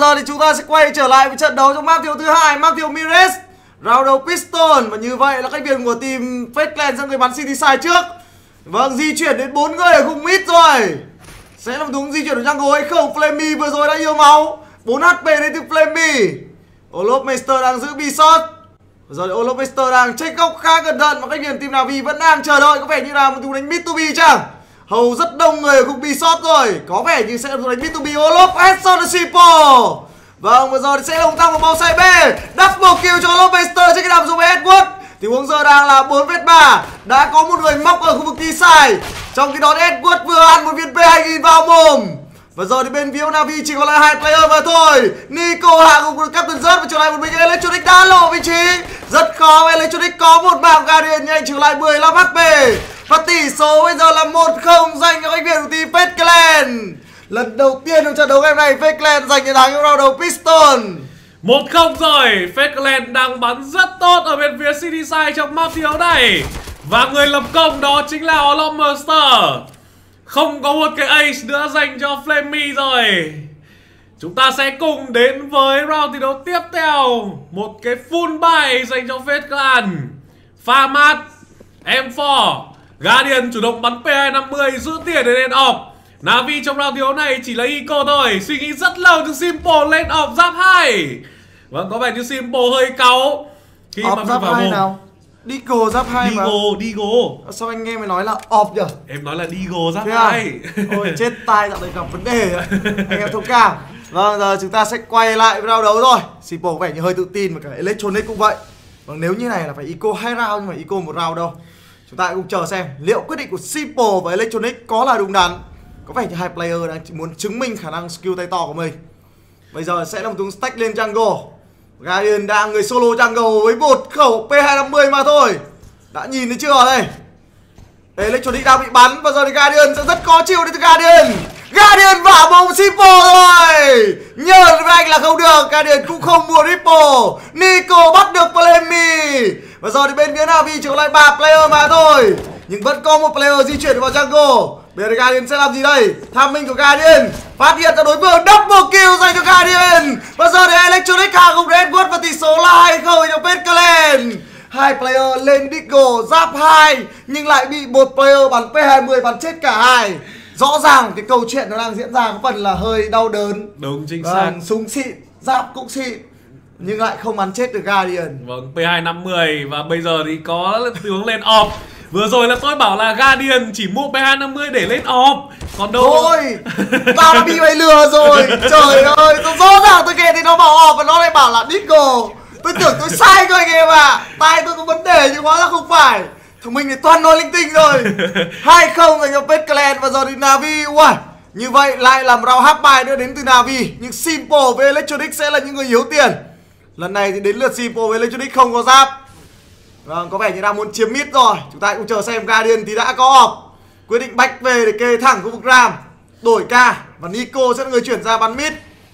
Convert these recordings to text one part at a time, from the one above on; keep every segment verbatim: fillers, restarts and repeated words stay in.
giờ thì chúng ta sẽ quay trở lại với trận đấu trong map thiếu thứ hai, map thiếu Mires, round đấu Piston. Và như vậy là khách viên của team Fakeland sẽ người bắn City Side trước. Vâng, di chuyển đến bốn người ở khung mid rồi. Sẽ làm đúng di chuyển của jungle hay không? Flammy vừa rồi đã yêu máu, bốn hát pê đến từ Flammy. Olofmeister đang giữ B shot. Giờ thì Olofmeister đang check góc khá cẩn thận và khách viên team Navi vẫn đang chờ đợi. Có vẻ như là một tình đánh mid to B chẳng? Hầu rất đông người ở khung B shot rồi. Có vẻ như sẽ là một đánh mid to B. Olof headshot Simple. Vâng, vừa rồi thì sẽ là một tăng vào bóng side B. Double kill cho Olofmeister trên cái đàm dùng với Edward. Thì huống giờ đang là bốn vs ba. Đã có một người móc ở khu vực T-side. Trong khi đó Edward vừa ăn một viên P hai nghìn vào mồm. Và giờ thì bên phía Navi chỉ còn lại hai player mà thôi. Nico hạ gục được Captain Zert và trở lại một mình. Electronic đã lộ vị trí. Rất khó, Electronic có một mạng Guardian nhanh trở lại mười lăm hát pê. Và tỷ số bây giờ là một không dành cho khách viên của team Fakeland. Lần đầu tiên trong trận đấu game này Fakeland giành chiến thắng trong round đầu Piston. một không rồi, Fakeland đang bắn rất tốt ở bên phía City Side trong map thi đấu này. Và người lập công đó chính là Olofmeister. Không có một cái ace nữa dành cho Flammy rồi. Chúng ta sẽ cùng đến với round thi đấu tiếp theo. Một cái full buy dành cho Fakeland. Farmat, em bốn, Guardian chủ động bắn P hai năm mươi giữ tiền để lên off. Navi trong round thi đấu này chỉ lấy eco thôi. Suy nghĩ rất lâu từ Simple lên off giáp hai. Vâng, có vẻ như Simple hơi cáu khi off mà giáp vào hai mồm. nào? Digo giáp hai mà. Digo, Digo. Sao anh nghe mày nói là off nhỉ? Em nói là Digo giáp Thế hai. à? Ôi chết tai, dạo này gặp vấn đề rồi. Anh em thông cảm. Vâng, giờ chúng ta sẽ quay lại với round đấu rồi. Simple có vẻ như hơi tự tin và cả Electronic cũng vậy. Vâng, nếu như này là phải eco hai round nhưng mà eco một round đâu. Chúng ta cùng chờ xem liệu quyết định của Simple và Electronic có là đúng đắn. Có vẻ như hai player đang muốn chứng minh khả năng skill tay to của mình. Bây giờ sẽ là một tiếng stack lên jungle. Guardian đang người solo jungle với một khẩu P hai năm mươi mà thôi. Đã nhìn thấy chưa đây? Electronic đang bị bắn và giờ thì Guardian sẽ rất khó chịu đến từ Guardian. Guardian vả bóng Simple rồi. Nhờ với anh là không được. Guardian cũng không mua Ripple. Nico bắt được Flammy. Và giờ thì bên phía Navi chỉ còn lại ba player mà thôi. Nhưng vẫn có một player di chuyển vào jungle. Bây giờ Guardian sẽ làm gì đây? Tham minh của Guardian phát hiện ra đối phương, double kill dành cho Guardian. Và giờ thì Electronic hạ gục Edward và tỷ số là hai không cho Fakeland. Hai player lên Diggle giáp hai nhưng lại bị một player bắn P hai mươi bắn chết cả hai. Rõ ràng cái câu chuyện nó đang diễn ra có phần là hơi đau đớn. Đúng, chính vâng, xác. Súng xịn, giáp cũng xịn nhưng lại không bắn chết được Guardian. Vâng, P hai năm mươi và bây giờ thì có tướng lên off. Vừa rồi là tôi bảo là Guardian chỉ mua P hai năm mươi để lên off. Còn đâu. Thôi, tao đã bị mày lừa rồi. Trời ơi, tôi rõ ràng tôi nghe thì nó bảo off và nó lại bảo là Diggle. Tôi tưởng tôi sai cơ anh em ạ. Tai tôi có vấn đề nhưng hóa ra không phải. Thằng mình thì toàn nói linh tinh rồi. hai không dành cho Fakeland và giờ thì Navi. Ui, như vậy lại làm round half bài nữa đến từ Navi. Nhưng Simple với Electronic sẽ là những người yếu tiền. Lần này thì đến lượt Simple với Electronic không có giáp. Vâng, có vẻ như đang muốn chiếm mid rồi. Chúng ta cũng chờ xem. Guardian thì đã có off. Quyết định back về để kê thẳng khu vực Ram. Đổi ca và Nico sẽ là người chuyển ra bắn mid.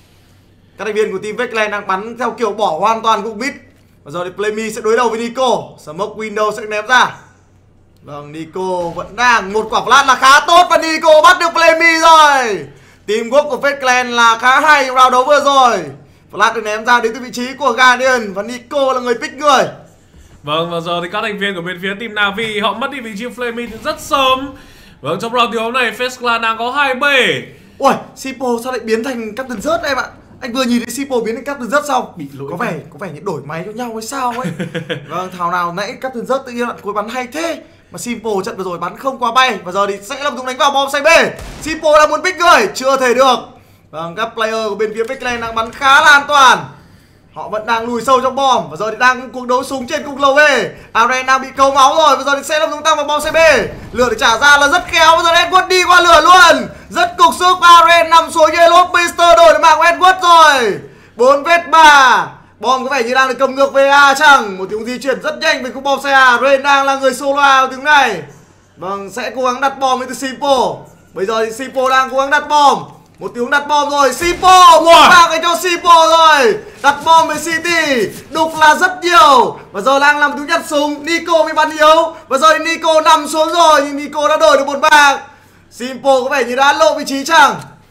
Các thành viên của team Fakeland đang bắn theo kiểu bỏ hoàn toàn khu mid. Và giờ thì Flammy sẽ đối đầu với Nico. Smoke window sẽ ném ra. Vâng, Nico vẫn đang một quả flash là khá tốt và Nico bắt được Flammy rồi. Teamwork của Fakeland là khá hay trong round đấu vừa rồi. Flash được ném ra đến từ vị trí của Guardian và Nico là người pick người. Vâng, và giờ thì các thành viên của bên phía team Navi họ mất đi vị trí Flammy từ rất sớm. Vâng, trong round thi đấu này Fakeland đang có hai bê. Ui, Simple sao lại biến thành Captain Zert em ạ? Anh vừa nhìn thấy Simple biến thành Captain Zert xong bị lỗi. Có vẻ có vẻ như đổi máy cho nhau hay sao ấy. Vâng, thảo nào nãy Captain Zert tự nhiên đoạn cuối bắn hay thế. Mà Simple trận vừa rồi bắn không quá bay. Và giờ thì sẽ là một đánh vào bom side B. Simple đang muốn pick người, chưa thể được. Vâng, các player của bên phía Fakeland đang bắn khá là an toàn. Họ vẫn đang lùi sâu trong bom. Và giờ thì đang cuộc đấu súng trên cung lầu về. Aren đang bị câu máu rồi. Và giờ thì sẽ là một tăng vào bom side B. Lửa để trả ra là rất khéo. Và giờ Edward đi qua lửa luôn. Rất cục xúc. Aren nằm xuống yellow. Mister đổi được mạng của Edward rồi. bốn vs ba. Bom có vẻ như đang được cầm ngược về A chẳng. Một tiếng di chuyển rất nhanh với khúc bom xe A. Ren đang là người solo A tiếng này. Vâng, sẽ cố gắng đặt bom với từ Simple. Bây giờ thì Simple đang cố gắng đặt bom. Một tiếng đặt bom rồi. Simple một vào cái cho Simple rồi. Đặt bom với City. Đục là rất nhiều. Và giờ đang làm tiếng nhặt súng. Nico bị bắn yếu. Và giờ thì Nico nằm xuống rồi. Nhưng Nico đã đổi được một bạc. Simple có vẻ như đã lộ vị trí chẳng.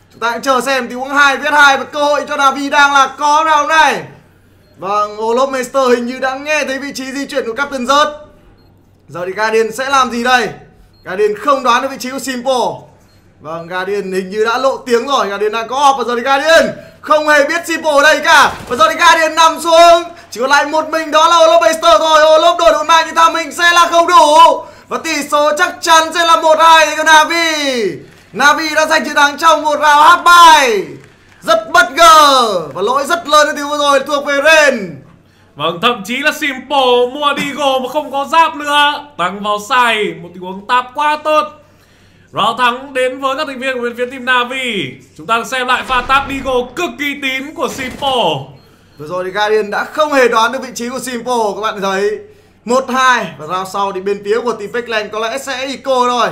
Chúng ta cũng chờ xem tình huống hai viết hai và cơ hội cho Navi đang là có round này. Vâng, Olof Meister hình như đã nghe thấy vị trí di chuyển của Captain Rớt. Giờ thì Guardian sẽ làm gì đây? Guardian không đoán được vị trí của Simple. Vâng, Guardian hình như đã lộ tiếng rồi. Guardian đang có off và giờ thì Guardian không hề biết Simple ở đây cả. Và giờ thì Guardian nằm xuống. Chỉ còn lại một mình đó là Olof Meister thôi. Olof đổi đột mạng nhưng tham mình sẽ là không đủ. Và tỷ số chắc chắn sẽ là một hai cho Navi. Navi đã giành chiến thắng trong một round half bài. Rất bất ngờ. Và lỗi rất lớn ở tiếng vừa rồi thuộc về Rain. Vâng, thậm chí là Simple mua Deagle mà không có giáp nữa. Tăng vào sai, một tình huống tap quá tốt. Round thắng đến với các thành viên của bên phía team Navi. Chúng ta xem lại pha tap Deagle cực kỳ tín của Simple. Vừa rồi thì Guardian đã không hề đoán được vị trí của Simple. Các bạn thấy một hai. Và round sau thì bên phía của team Fakeland có lẽ sẽ eco thôi.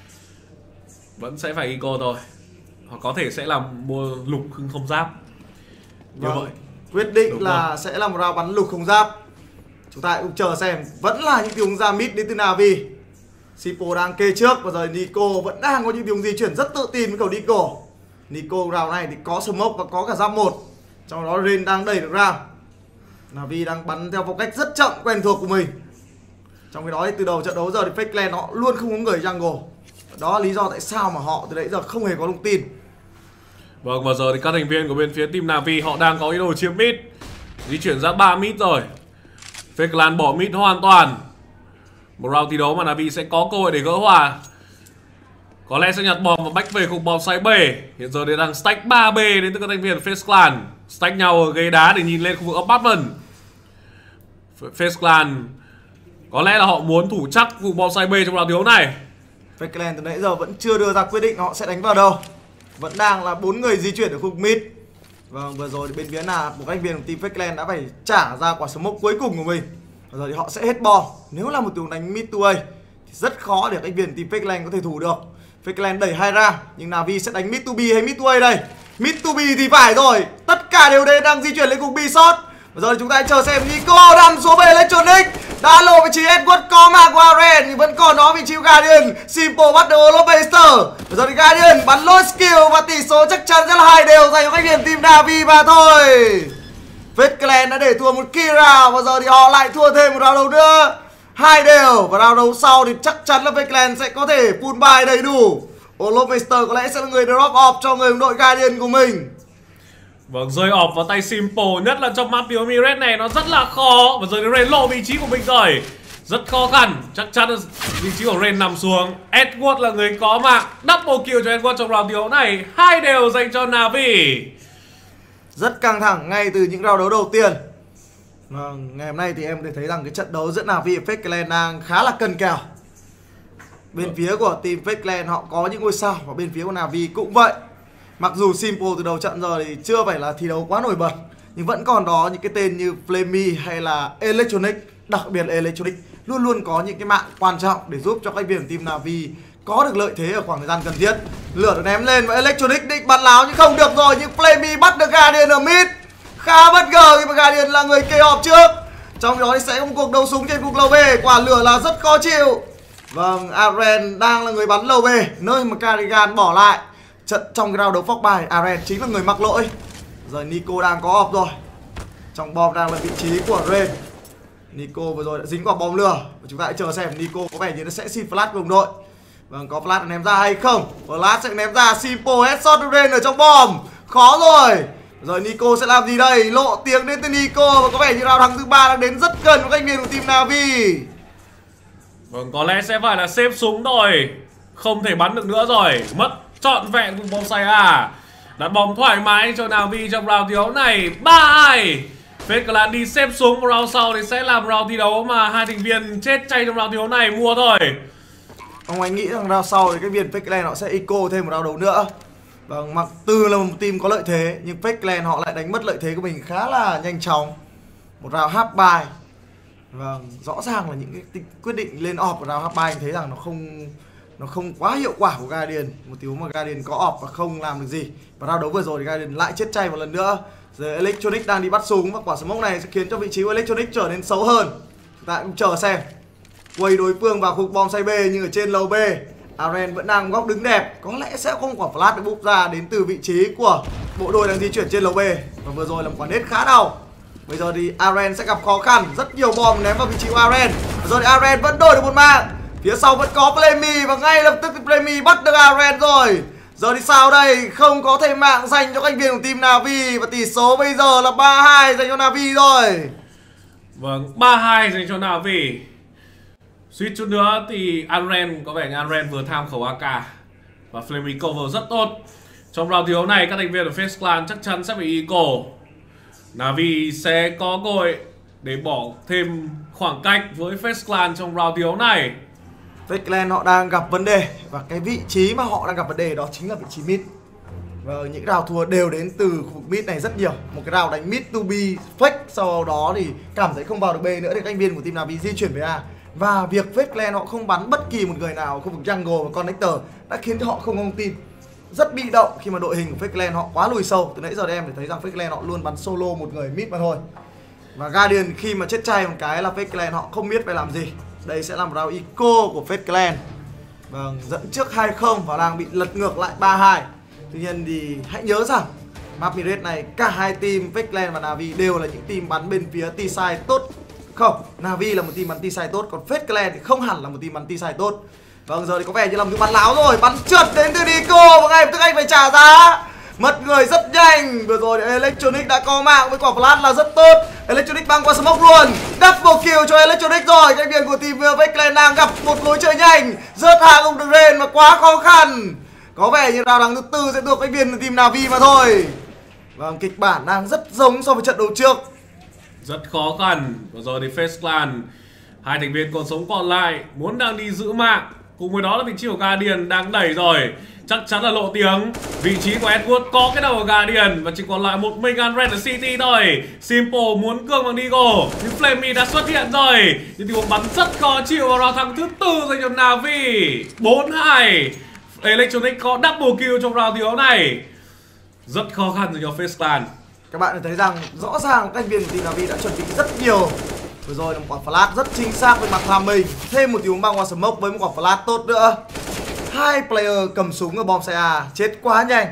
Vẫn sẽ phải eco thôi. Hoặc có thể sẽ làm mua lục hưng không giáp. Như Vâng. vậy Quyết định đúng là rồi. sẽ là một round bắn lục không giáp. Chúng ta cũng chờ xem. Vẫn là những tiếng ra mid đến từ Navi. Simple đang kê trước. Và giờ Nico vẫn đang có những tiếng di chuyển rất tự tin với cầu Nico. Nico round này thì có smoke và có cả giáp một. Trong đó Rain đang đẩy được round. Navi đang bắn theo phong cách rất chậm quen thuộc của mình. Trong khi đó thì từ đầu trận đấu giờ thì Fakeland họ luôn không có người jungle. Đó là lý do tại sao mà họ từ nãy giờ không hề có thông tin. Vâng, và giờ thì các thành viên của bên phía team Navi họ đang có ý đồ chiếm mid. Di chuyển ra ba mid rồi. Fakeland bỏ mid hoàn toàn. Một round thi đấu mà Navi sẽ có cơ hội để gỡ hòa. Có lẽ sẽ nhặt bom và bách về khúc bom xoáy B. Hiện giờ thì đang stack ba B đến từ các thành viên Face Clan. Stack nhau ở ghế đá để nhìn lên khu vực apartment. Face Clan có lẽ là họ muốn thủ chắc vụ bom xoáy B trong round thi đấu này. Fakeland từ nãy giờ vẫn chưa đưa ra quyết định họ sẽ đánh vào đâu. Vẫn đang là bốn người di chuyển ở khu vực mid. Vâng, vừa rồi thì bên phía là một thành viên của team Fakeland đã phải trả ra quả smoke cuối cùng của mình. Và giờ thì họ sẽ hết bom. Nếu là một tình huống đánh mid to A thì rất khó để thành viên team Fakeland có thể thủ được. Fakeland đẩy hai ra, nhưng Navi sẽ đánh mid to B hay mid to A đây? Mid to B thì phải rồi. Tất cả đều đây đang di chuyển lên cùng B shot. Bây giờ thì chúng ta hãy chờ xem Nico nằm xuống về Electronic. Đã lộ vị trí Edward có mạng của Aren nhưng vẫn còn đó vị trí của Guardian. Simple bắt được Olof Meister. Bây giờ thì Guardian bắn lôi skill và tỷ số chắc chắn sẽ là hai đều dành cho các điểm team Navi mà thôi. Fakeland đã để thua một key round và giờ thì họ lại thua thêm một round đấu nữa. Hai đều và round đấu sau thì chắc chắn là Fakeland sẽ có thể full buy đầy đủ. Olof Meister có lẽ sẽ là người drop off cho người đồng đội Guardian của mình. Vâng, rơi off vào tay Simple, nhất là trong map Yomi Red này nó rất là khó. Và giờ thì Rain lộ vị trí của mình rồi. Rất khó khăn, chắc chắn là vị trí của Rain nằm xuống. Edward là người có mạng, double kill cho Edward trong round thi đấu này. Hai đều dành cho Navi. Rất căng thẳng ngay từ những round đấu đầu tiên. Vâng, ngày hôm nay thì em có thể thấy rằng cái trận đấu giữa Navi và Fakeland đang khá là cân kèo. Bên phía của team Fakeland họ có những ngôi sao và bên phía của Navi cũng vậy. Mặc dù Simple từ đầu trận giờ thì chưa phải là thi đấu quá nổi bật, nhưng vẫn còn đó những cái tên như Flammy hay là Electronic. Đặc biệt là Electronic luôn luôn có những cái mạng quan trọng để giúp cho các viên team Navi có được lợi thế ở khoảng thời gian cần thiết. Lửa được ném lên và Electronic định bắn láo nhưng không được rồi. Nhưng Flammy bắt được Guardian ở mid. Khá bất ngờ khi mà Guardian là người kê họp trước. Trong đó thì sẽ có một cuộc đấu súng trên cục lầu B. Quả lửa là rất khó chịu. Vâng, Aren đang là người bắn lầu B, nơi mà Carrigan bỏ lại. Trận trong cái round đấu phóc bài, Aren chính là người mắc lỗi. Giờ Nico đang có off rồi. Trong bom đang là vị trí của Rain. Nico vừa rồi đã dính quả bom lửa. Và chúng ta hãy chờ xem Nico có vẻ như nó sẽ xin flash của đồng đội. Vâng, có flash ném ra hay không? Flash sẽ ném ra, Simple headshot Rain ở trong bom. Khó rồi. Rồi Nico sẽ làm gì đây? Lộ tiếng đến từ Nico. Và có vẻ như round thắng thứ ba đang đến rất gần với thành viên của team Navi. Vâng, có lẽ sẽ phải là xếp súng rồi. Không thể bắn được nữa rồi. Mất trọn vẹn vùng bom xoay à. Đặt bom thoải mái cho Navi trong round thi đấu này. Ba hai. Fakeland đi xếp súng vào round sau thì sẽ làm round thi đấu mà hai thành viên chết chay trong round thi đấu này mua thôi. Ông anh nghĩ rằng round sau thì cái viên Fakeland họ sẽ eco thêm một round đấu nữa. Vâng, mặc từ là một team có lợi thế nhưng Fakeland họ lại đánh mất lợi thế của mình khá là nhanh chóng. Một round half buy. Vâng, rõ ràng là những cái quyết định lên off của round half buy anh thấy rằng nó không nó không quá hiệu quả của Guardian. Một tiếng mà Guardian có off và không làm được gì. Và round đấu vừa rồi thì Guardian lại chết chay một lần nữa. Giờ Electronic đang đi bắt súng và quả smoke này sẽ khiến cho vị trí của Electronic trở nên xấu hơn. Chúng ta cũng chờ xem. Quay đối phương vào khu bom xoay B nhưng ở trên lầu B. Aren vẫn đang góc đứng đẹp, có lẽ sẽ không quả flash được búp ra đến từ vị trí của bộ đôi đang di chuyển trên lầu B. Và vừa rồi là một quả nết khá đau. Bây giờ thì Aren sẽ gặp khó khăn, rất nhiều bom ném vào vị trí của Aren. Bây giờ thì Aren vẫn đổi được một mạng. Phía sau vẫn có Flammy và ngay lập tức thì Flammy bắt được Aren rồi. Giờ thì sao đây? Không có thêm mạng dành cho thành viên của team Na'Vi và tỷ số bây giờ là ba hai dành cho Na'Vi rồi. Vâng, ba hai dành cho Na'Vi. Suýt chút nữa thì Aren, có vẻ như Aren vừa tham khẩu a ca và Flammy cover rất tốt. Trong round thi đấu này, các thành viên của Face Clan chắc chắn sẽ bị eco. Na'Vi sẽ có cơ hội để bỏ thêm khoảng cách với Face Clan trong round thi đấu này. Face Clan họ đang gặp vấn đề và cái vị trí mà họ đang gặp vấn đề đó chính là vị trí mid. Và những round thua đều đến từ khu vực mid này rất nhiều. Một cái round đánh mid to B fake, sau đó thì cảm thấy không vào được B nữa thì các thành viên của team Na'Vi di chuyển về A. Và việc Face Clan họ không bắn bất kỳ một người nào ở khu vực jungle và connector đã khiến cho họ không có tin. Rất bị động khi mà đội hình của Face Clan họ quá lùi sâu. Từ nãy giờ em để thấy rằng Face Clan họ luôn bắn solo một người mid mà thôi. Và Guardian khi mà chết chay một cái là Face Clan họ không biết phải làm gì. Đây sẽ là một round eco của Face Clan. Vâng, dẫn trước hai không và đang bị lật ngược lại ba hai. Tuy nhiên thì hãy nhớ rằng map Mirage này cả hai team Face Clan và Na'Vi đều là những team bắn bên phía T-side tốt. Không, Na'Vi là một team bắn T-side tốt, còn Face Clan thì không hẳn là một team bắn T-side tốt. Vâng, giờ thì có vẻ như là một cái bắn láo rồi, bắn trượt đến từ Nico và ngay lập tức anh phải trả giá. Mất người rất nhanh. Vừa rồi thì Electronic đã có mạng với quả flash là rất tốt. Electronic băng qua smoke luôn. Double kill cho Electronic rồi. Các viên của team Face Clan đang gặp một lối chơi nhanh, rớt hạ gục được Rain mà quá khó khăn. Có vẻ như round đằng thứ tư sẽ được các viên của team Na'Vi mà thôi. Vâng, kịch bản đang rất giống so với trận đấu trước. Rất khó khăn. Vừa rồi thì Face Clan, hai thành viên còn sống còn lại muốn đang đi giữ mạng. Cùng với đó là vị trí của Guardian đang đẩy rồi. Chắc chắn là lộ tiếng. Vị trí của Edward có cái đầu của Guardian và chỉ còn lại một mình Unread ở City thôi. Simple muốn cương bằng Deagle, nhưng Flammy đã xuất hiện rồi. Nhưng tình huống bắn rất khó chịu vào round thắng thứ tư dành cho Na'Vi. bốn hai. Electronic có double kill trong round thi đấu này. Rất khó khăn dành cho Face Clan. Các bạn thấy rằng rõ ràng các thành viên của team Na'Vi đã chuẩn bị rất nhiều. Vừa rồi là một quả flash rất chính xác với mặt làm mình. Thêm một tiếng băng qua smoke với một quả flash tốt nữa. Hai player cầm súng ở bom xe A chết quá nhanh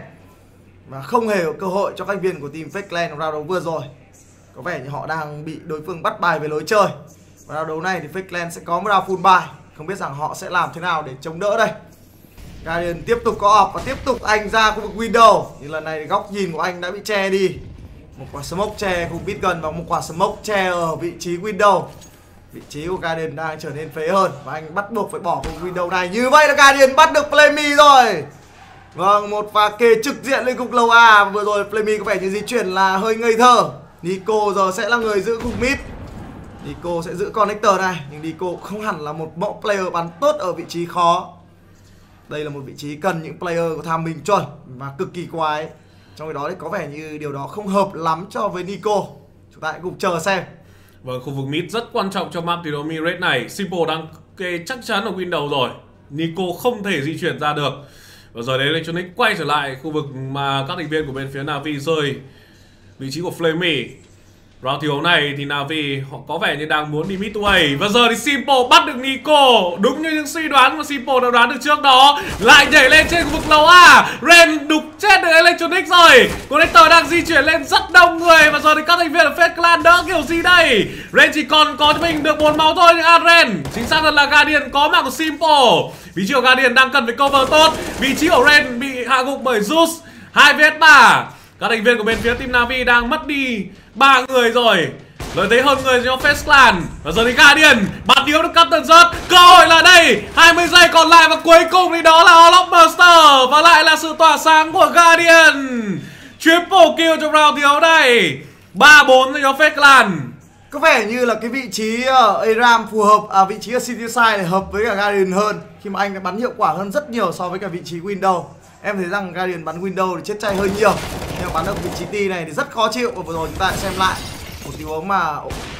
và không hề có cơ hội cho các thành viên của team Face Clan trong round đấu vừa rồi. Có vẻ như họ đang bị đối phương bắt bài về lối chơi. Và round đấu này thì Face Clan sẽ có một round full buy. Không biết rằng họ sẽ làm thế nào để chống đỡ đây. Guardian tiếp tục có off và tiếp tục anh ra khu vực window. Nhưng lần này thì góc nhìn của anh đã bị che đi. Một quả smoke che khu bit gần và một quả smoke che ở vị trí window. Vị trí của Guardian đang trở nên phế hơn và anh bắt buộc phải bỏ khu window này. Như vậy là Guardian bắt được Flammy rồi. Vâng, một pha kê trực diện lên cục lầu A. Vừa rồi Flammy có vẻ như di chuyển là hơi ngây thơ. Nico giờ sẽ là người giữ cục mid. Nico sẽ giữ connector này. Nhưng Nico không hẳn là một mẫu player bắn tốt ở vị trí khó. Đây là một vị trí cần những player có tham mình chuẩn và cực kỳ quái. Trong cái đó thì có vẻ như điều đó không hợp lắm cho với Nico. Chúng ta hãy cùng chờ xem. Vâng, khu vực mid rất quan trọng cho map thi đấu Mirage này. Simple đang kê chắc chắn ở window rồi. Nico không thể di chuyển ra được. Và giờ đấy Electronic quay trở lại khu vực mà các thành viên của bên phía Na'Vi rơi. Vị trí của Flammy. Round thi đấu này thì Na'Vi họ có vẻ như đang muốn đi mid way. Và giờ thì Simple bắt được Nico. Đúng như những suy đoán mà Simple đã đoán được trước đó. Lại nhảy lên trên khu vực lầu A. Ren đục chết được Electronic rồi. Connector đang di chuyển lên rất đông người. Và giờ thì các thành viên của Face Clan đỡ kiểu gì đây. Ren chỉ còn có cho mình được bốn máu thôi. Nhưng Aren chính xác hơn là Guardian có mạng của Simple. Vị trí của Guardian đang cần phải cover tốt. Vị trí của Ren bị hạ gục bởi Zeus. hai vs ba. Các thành viên của bên phía team Na'Vi đang mất đi ba người rồi. Lợi thế hơn người cho Face Clan. Và giờ thì Guardian bắn điếu được Captain rớt. Cơ hội là đây. hai mươi giây còn lại và cuối cùng thì đó là Hollow Monster. Và lại là sự tỏa sáng của Guardian. Triple kill trong round thi đấu này. ba bốn cho Face Clan. Có vẻ như là cái vị trí ở Aram phù hợp, à, vị trí ở City Side này hợp với cả Guardian hơn. Khi mà anh đã bắn hiệu quả hơn rất nhiều so với cả vị trí window. Em thấy rằng Guardian bắn window thì chết chay hơi nhiều. Nhưng mà bắn ở vị trí T này thì rất khó chịu. Và vừa rồi chúng ta sẽ xem lại một tình huống mà,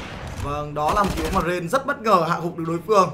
vâng, đó là một tình huống mà Rain rất bất ngờ hạ gục được đối phương.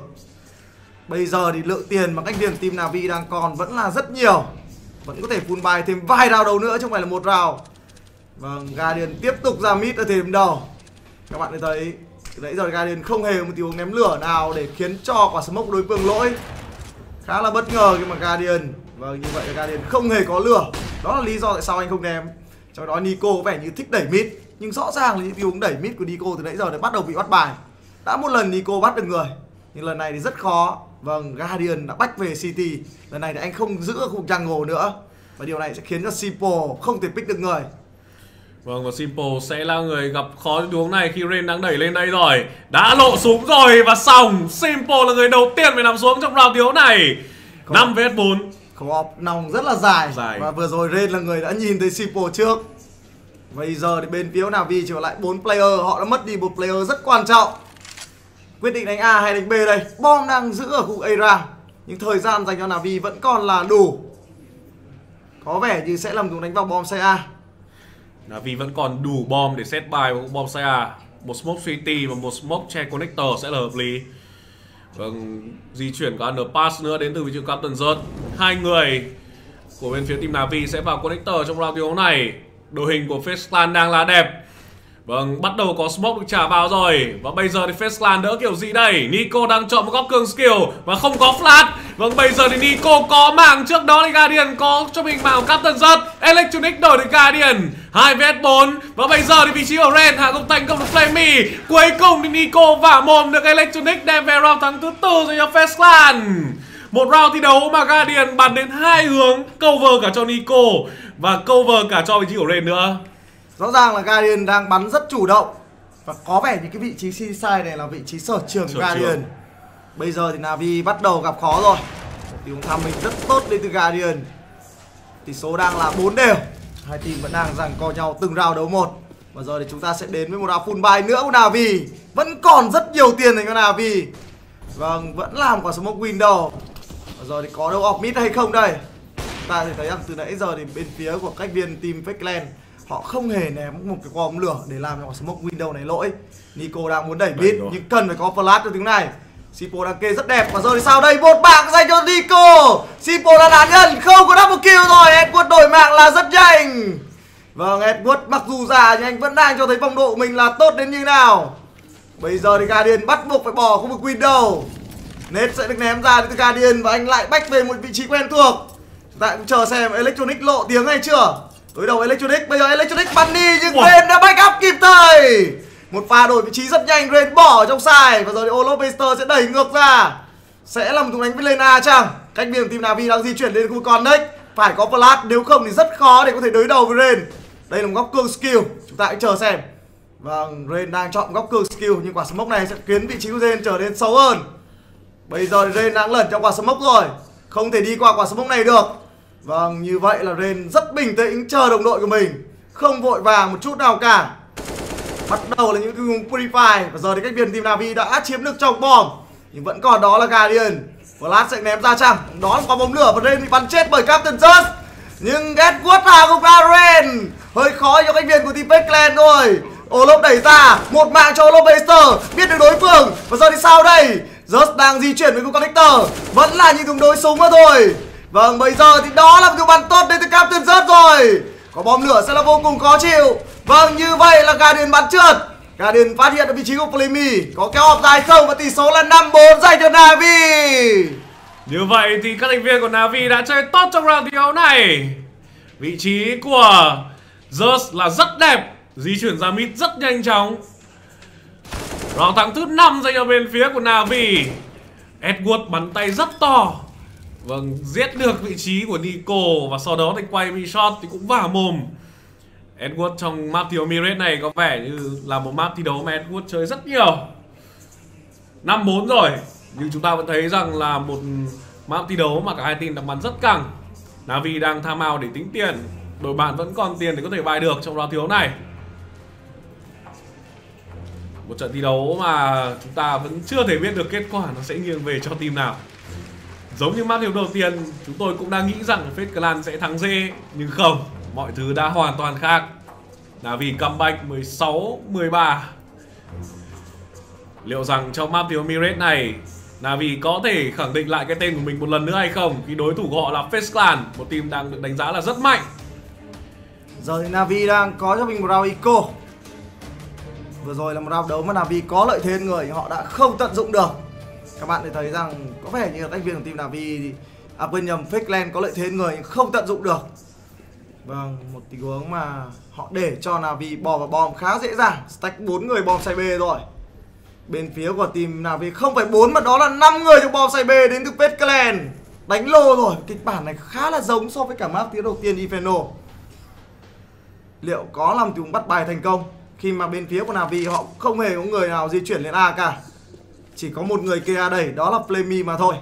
Bây giờ thì lượng tiền mà các thành viên team Na'Vi đang còn vẫn là rất nhiều. Vẫn có thể full buy thêm vài round đầu nữa chứ không phải là một round. Vâng, Guardian tiếp tục ra mid ở thời điểm đầu. Các bạn thấy nãy giờ Guardian không hề một tình huống ném lửa nào để khiến cho quả smoke của đối phương lỗi. khá là bất ngờ khi mà Guardian. Vâng, như vậy là Guardian không hề có lửa. Đó là lý do tại sao anh không ném. Trong đó Nico có vẻ như thích đẩy mid, nhưng rõ ràng là những tình huống đẩy mid của Nico từ nãy giờ đã bắt đầu bị bắt bài. Đã một lần Nico bắt được người, nhưng lần này thì rất khó. Vâng, Guardian đã bách về City. Lần này thì anh không giữ ở khu jungle nữa, và điều này sẽ khiến cho Simple không thể pick được người. Vâng, và Simple sẽ là người gặp khó tình huống này khi Rain đang đẩy lên đây rồi. Đã lộ súng rồi và xong. Simple là người đầu tiên phải nằm xuống trong round thiếu này. năm vs bốn. Co-op nòng rất là dài. dài Và vừa rồi Rain là người đã nhìn thấy Simple trước. Bây giờ thì bên phía Navi chỉ còn lại bốn player. Họ đã mất đi một player rất quan trọng. Quyết định đánh A hay đánh B đây. Bom đang giữ ở khu A-Ram, nhưng thời gian dành cho Navi vẫn còn là đủ. Có vẻ như sẽ làm chúng đánh vào bom xe A. Navi vẫn còn đủ bom để set bài vào bom xe A. Một smoke city và một smoke che connector sẽ là hợp lý. Vâng, di chuyển có underpass nữa đến từ vị trí Captain Zert. Hai người của bên phía team Navi sẽ vào connector trong round thiếu này. Đội hình của Face Clan đang là đẹp. Vâng, bắt đầu có smoke được trả vào rồi. Và bây giờ thì Face Clan đỡ kiểu gì đây? Nico đang chọn một góc cường skill và không có flash. Vâng, bây giờ thì Nico có mạng, trước đó thì Guardian có cho mình mạng Captain Zert. Electronic đổi được Guardian hai vs bốn. Và bây giờ thì vị trí của Ren hạ gục thành công được Flammy. Cuối cùng thì Nico vả mồm được Electronic đem về round thắng thứ tư rồi cho Face Clan. Một round thi đấu mà Guardian bắn đến hai hướng, cover cả cho Nico và cover cả cho vị trí của Ren nữa. Rõ ràng là Guardian đang bắn rất chủ động, và có vẻ như cái vị trí C-side này là vị trí sở trường của Guardian. Trường. Bây giờ thì Navi bắt đầu gặp khó rồi. Tỷ số tham mình rất tốt đến từ Guardian. Tỷ số đang là bốn đều. Hai team vẫn đang giằng co nhau từng round đấu một. Và giờ thì chúng ta sẽ đến với một round full buy nữa của Navi. Vẫn còn rất nhiều tiền dành cho Navi. Vâng, vẫn làm quả smoke window. Và giờ thì có đâu off mid hay không đây? Chúng ta thì thấy rằng từ nãy giờ thì bên phía của các viên team Fake Clan họ không hề ném một cái bom lửa để làm cho quả smoke window này lỗi. Nico đang muốn đẩy mid nhưng cần phải có flash cho tiếng này. Simple đang kê rất đẹp, và giờ thì sao đây? Một mạng dành cho Nico. Simple là nạn nhân, không có double kill rồi. Edward đổi mạng là rất nhanh. Vâng, Edward mặc dù già nhưng anh vẫn đang cho thấy phong độ của mình là tốt đến như nào. Bây giờ thì Guardian bắt buộc phải bỏ khu vực window. Nết sẽ được ném ra từ Guardian và anh lại bách về một vị trí quen thuộc. Chúng ta cũng chờ xem Electronic lộ tiếng hay chưa. Đối đầu Electronic, bây giờ Electronic bắn đi nhưng wow. Rain đã back up kịp thời. Một pha đổi vị trí rất nhanh, Rain bỏ trong side. Và giờ thì Olofester sẽ đẩy ngược ra. Sẽ là một thùng đánh với lên A chăng? Cách biệt team Navi đang di chuyển đến khu Connect. Phải có flash, nếu không thì rất khó để có thể đối đầu với Rain. Đây là một góc cường skill, chúng ta hãy chờ xem. Vâng, Rain đang chọn góc cường skill, nhưng quả smoke này sẽ khiến vị trí của Rain trở nên xấu hơn. Bây giờ thì Rain đang lẩn trong quả smoke rồi, không thể đi qua quả smoke này được. Vâng, như vậy là Rain rất bình tĩnh chờ đồng đội của mình, không vội vàng một chút nào cả. Bắt đầu là những cái vùng Purify. Và giờ thì cách biệt team Navi đã chiếm được trong bom, nhưng vẫn còn đó là Guardian. Flash sẽ ném ra chăng? Đó là quả bom lửa và Rain bị bắn chết bởi Captain Zert. Nhưng Edward hạ gục ra Rain. Hơi khó cho cách biệt của team Fake Clan rồi. Olof đẩy ra, một mạng cho Olofester, biết được đối phương. Và giờ thì sao đây? Zert đang di chuyển với khu connector, vẫn là những thùng đối súng mà thôi. Vâng, bây giờ thì đó là một bắn tốt đến từ Captain Zert rồi. Có bom lửa sẽ là vô cùng khó chịu. Vâng, như vậy là Guardian bắn trượt. Guardian phát hiện ở vị trí của Flammy. Có kéo off dài không, và tỷ số là năm bốn dành cho Navi. Như vậy thì các thành viên của Navi đã chơi tốt trong round thi đấu này. Vị trí của Zeus là rất đẹp, di chuyển ra mid rất nhanh chóng. Round thắng thứ năm dành cho bên phía của Navi. Edward bắn tay rất to. Vâng, giết được vị trí của Nico và sau đó thì quay mi shot thì cũng vả mồm. Edward trong map thi đấu Mirage này có vẻ như là một map thi đấu mà Edward chơi rất nhiều. năm bốn rồi, nhưng chúng ta vẫn thấy rằng là một map thi đấu mà cả hai team đang bắn rất căng. Navi đang tham out để tính tiền, đội bạn vẫn còn tiền để có thể bài được trong round thi đấu này. Một trận thi đấu mà chúng ta vẫn chưa thể biết được kết quả nó sẽ nghiêng về cho team nào. Giống như map thi đấu đầu tiên, chúng tôi cũng đang nghĩ rằng Fake Clan sẽ thắng dê, nhưng không, mọi thứ đã hoàn toàn khác. Navi comeback mười sáu mười ba. Liệu rằng trong map thi đấu Mirage này, Navi có thể khẳng định lại cái tên của mình một lần nữa hay không, khi đối thủ của họ là Face Clan, một team đang được đánh giá là rất mạnh. Giờ thì Navi đang có cho mình một round eco. Vừa rồi là một round đấu mà Navi có lợi thế người, họ đã không tận dụng được. Các bạn thì thấy rằng có vẻ như là thành viên của team Na'Vi, à quên nhầm, Fakeland có lợi thế người nhưng không tận dụng được. Vâng, một tình huống mà họ để cho Na'Vi bò vào bom khá dễ dàng. Stack bốn người bom side B rồi. Bên phía của team Na'Vi không phải bốn mà đó là năm người trong bom side B đến từ Fakeland. Đánh lô rồi, kịch bản này khá là giống so với cả map tiếng đầu tiên Inferno. Liệu có làm chúng bắt bài thành công khi mà bên phía của Na'Vi họ không hề có người nào di chuyển lên A cả. Chỉ có một người kia A đẩy, đó là Flammy mà thôi.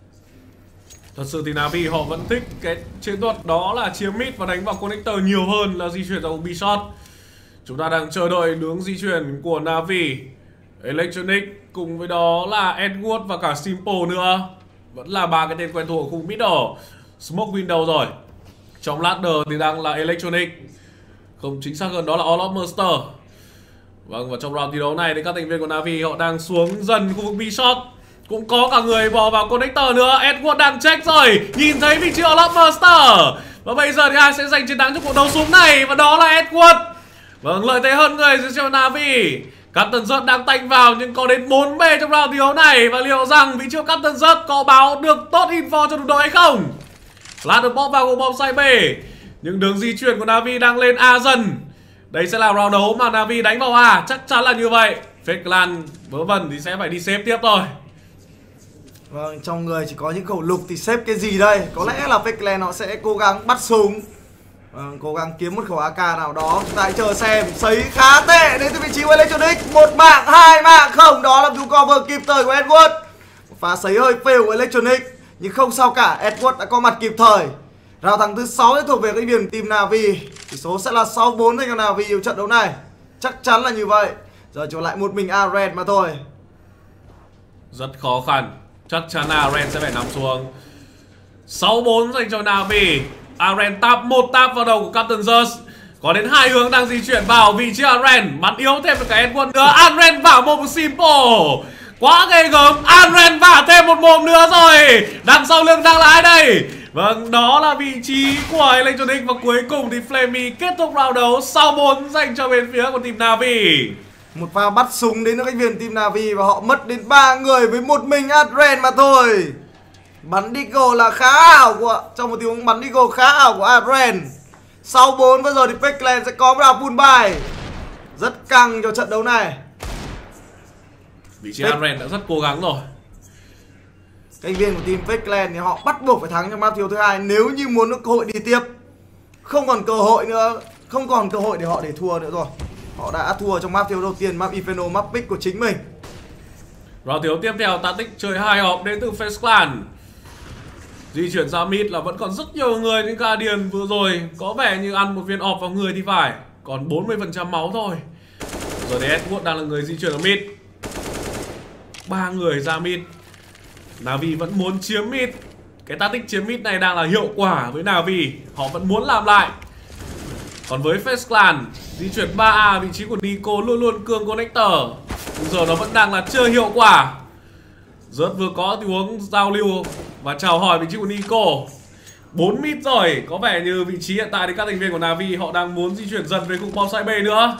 Thật sự thì Na'Vi họ vẫn thích cái chiến thuật đó là chiếm mid và đánh vào connector nhiều hơn là di chuyển ra B shot. Chúng ta đang chờ đợi hướng di chuyển của Na'Vi, Electronic cùng với đó là Edward và cả Simple nữa. Vẫn là ba cái tên quen thuộc ở khu middle. Smoke window rồi. Trong ladder thì đang là Electronic, không chính xác hơn đó là All of Monster. Vâng, và trong round thi đấu này thì các thành viên của Na'Vi họ đang xuống dần khu vực B shot. Cũng có cả người bò vào connector nữa. Edward đang check rồi, nhìn thấy vị trí All of Monster. Và bây giờ thì ai sẽ giành chiến thắng trong cuộc đấu súng này? Và đó là Edward. Vâng, lợi thế hơn người dưới cho Na'Vi. Captain Zert đang tanh vào nhưng có đến bốn bê trong round thi đấu này. Và liệu rằng vị trí của Captain Zert có báo được tốt info cho đồng đội hay không? Là được bóp vào của bom side B. Nhưng đường di chuyển của Na'Vi đang lên A dần. Đây sẽ là round đấu mà Na'Vi đánh vào A, chắc chắn là như vậy. Fakeland vớ vẩn thì sẽ phải đi xếp tiếp thôi. Vâng, trong người chỉ có những khẩu lục thì xếp cái gì đây? Có lẽ là Fakeland họ sẽ cố gắng bắt súng, vâng, cố gắng kiếm một khẩu a ca nào đó. Chúng ta hãy chờ xem. Sấy khá tệ đến từ vị trí của Electronic. Một mạng, hai mạng không, đó là cú cover kịp thời của Edward. Một pha sấy hơi fail của Electronic, nhưng không sao cả, Edward đã có mặt kịp thời. Round thắng thứ sáu sẽ thuộc về cái viên team Na'Vi. Tỷ số sẽ là sáu bốn dành cho Na'Vi ở trận đấu này. Chắc chắn là như vậy. Giờ trở lại một mình Aren mà thôi. Rất khó khăn. Chắc chắn là Aren sẽ phải nằm xuống. Sáu bốn dành cho Na'Vi. Aren tap một tap vào đầu của Captain Zers. Có đến hai hướng đang di chuyển vào vị trí Aren. Bắn yếu thêm được cái Edward nữa. Aren vào một Simple. Quá ghê gớm. Aren vả thêm một mồm nữa rồi. Đằng sau lưng đang là ai đây? Vâng, đó là vị trí của Electronic. Và cuối cùng thì Flammy kết thúc round đấu sáu bốn dành cho bên phía của team Na'Vi. Một pha bắt súng đến từ các viên team Na'Vi và họ mất đến ba người với một mình Adren mà thôi. Bắn Deagle là khá ảo của, trong một tình huống bắn Deagle khá ảo của Adren. Sau bốn bây giờ thì Fakeland sẽ có round full buy. Rất căng cho trận đấu này. Vị trí Adren đã rất cố gắng rồi. Thành viên của team Fakeland thì họ bắt buộc phải thắng trong map thiếu thứ hai nếu như muốn có cơ hội đi tiếp. Không còn cơ hội nữa, không còn cơ hội để họ để thua nữa rồi. Họ đã thua trong map thiếu đầu tiên, map Inferno, map pick của chính mình. Round thiếu tiếp theo, Tactic chơi hai hộp đến từ Fakeland. Di chuyển ra mid là vẫn còn rất nhiều người, nhưng Guardian vừa rồi có vẻ như ăn một viên off vào người thì phải. Còn bốn mươi phần trăm máu thôi. Rồi thì Edward đang là người di chuyển ở mid. Ba người ra mid. Na'Vi vẫn muốn chiếm mid. Cái tactic chiếm mid này đang là hiệu quả với Na'Vi. Họ vẫn muốn làm lại. Còn với Fakeland, di chuyển ba A, vị trí của Nico luôn luôn cương connector. Nhưng giờ nó vẫn đang là chưa hiệu quả. Rớt vừa có tình huống giao lưu và chào hỏi vị trí của Nico. bốn mid rồi. Có vẻ như vị trí hiện tại thì các thành viên của Na'Vi họ đang muốn di chuyển dần về khu bom side B nữa.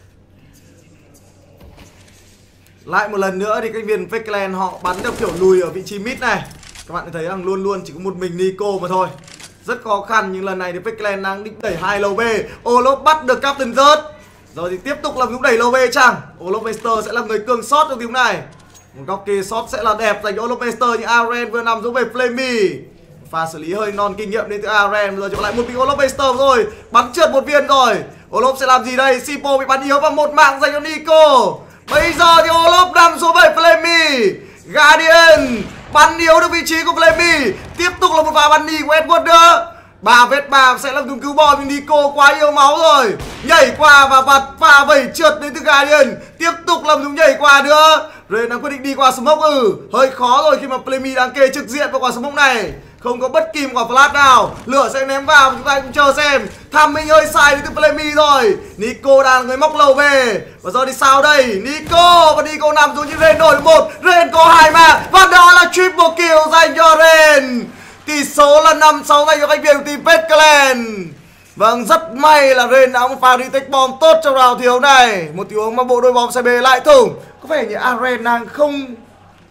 Lại một lần nữa thì các viên Fakeland họ bắn theo kiểu lùi ở vị trí mid này. Các bạn thấy rằng luôn luôn chỉ có một mình Nico mà thôi. Rất khó khăn, nhưng lần này thì Fakeland đang định đẩy hai lầu B. Olop bắt được Captain Zert. Rồi thì tiếp tục làm lúc đẩy lầu B chẳng. Olop Master sẽ là người cường sót trong tiếng này. Một góc kia sót sẽ là đẹp dành cho Olop Master, nhưng Aren vừa nằm xuống về Flammy. Pha xử lý hơi non kinh nghiệm đến từ Aren. Bây giờ trở lại một mình Olop Master rồi. Bắn trượt một viên rồi. Olop sẽ làm gì đây? Simple bị bắn yếu và một mạng dành cho Nico. Bây giờ thì Olop nằm xuống về Flammy. Guardian bắn yếu được vị trí của Flammy. Tiếp tục là một pha bắn đi của Edward nữa. Ba vết bạc sẽ làm dùng cứu bò, nhưng Nico quá yêu máu rồi. Nhảy qua và bật pha vẩy trượt đến từ Guardian. Tiếp tục làm dùng nhảy qua nữa. Ren đang quyết định đi qua smoke. Ừ, hơi khó rồi khi mà Flammy đang kê trực diện vào quả smoke này. Không có bất kỳ một quả flash nào. Lửa sẽ ném vào, chúng ta cũng chờ xem. Tham minh hơi sai đến từ Flammy rồi. Nico đang người móc lầu về. Và giờ thì sao đây? Nico và Nico nằm xuống, nhưng Ren đổi một. Ren có hai mà. Và đó là triple kill dành cho Ren. Tỷ số là năm sáu dành cho khách viên của team Fakeland. Vâng, rất may là Ren đã có một pha retake bom tốt trong round thiếu này. Một tình huống mà bộ đôi bom xê bê lại thủng. Có vẻ như Aren đang không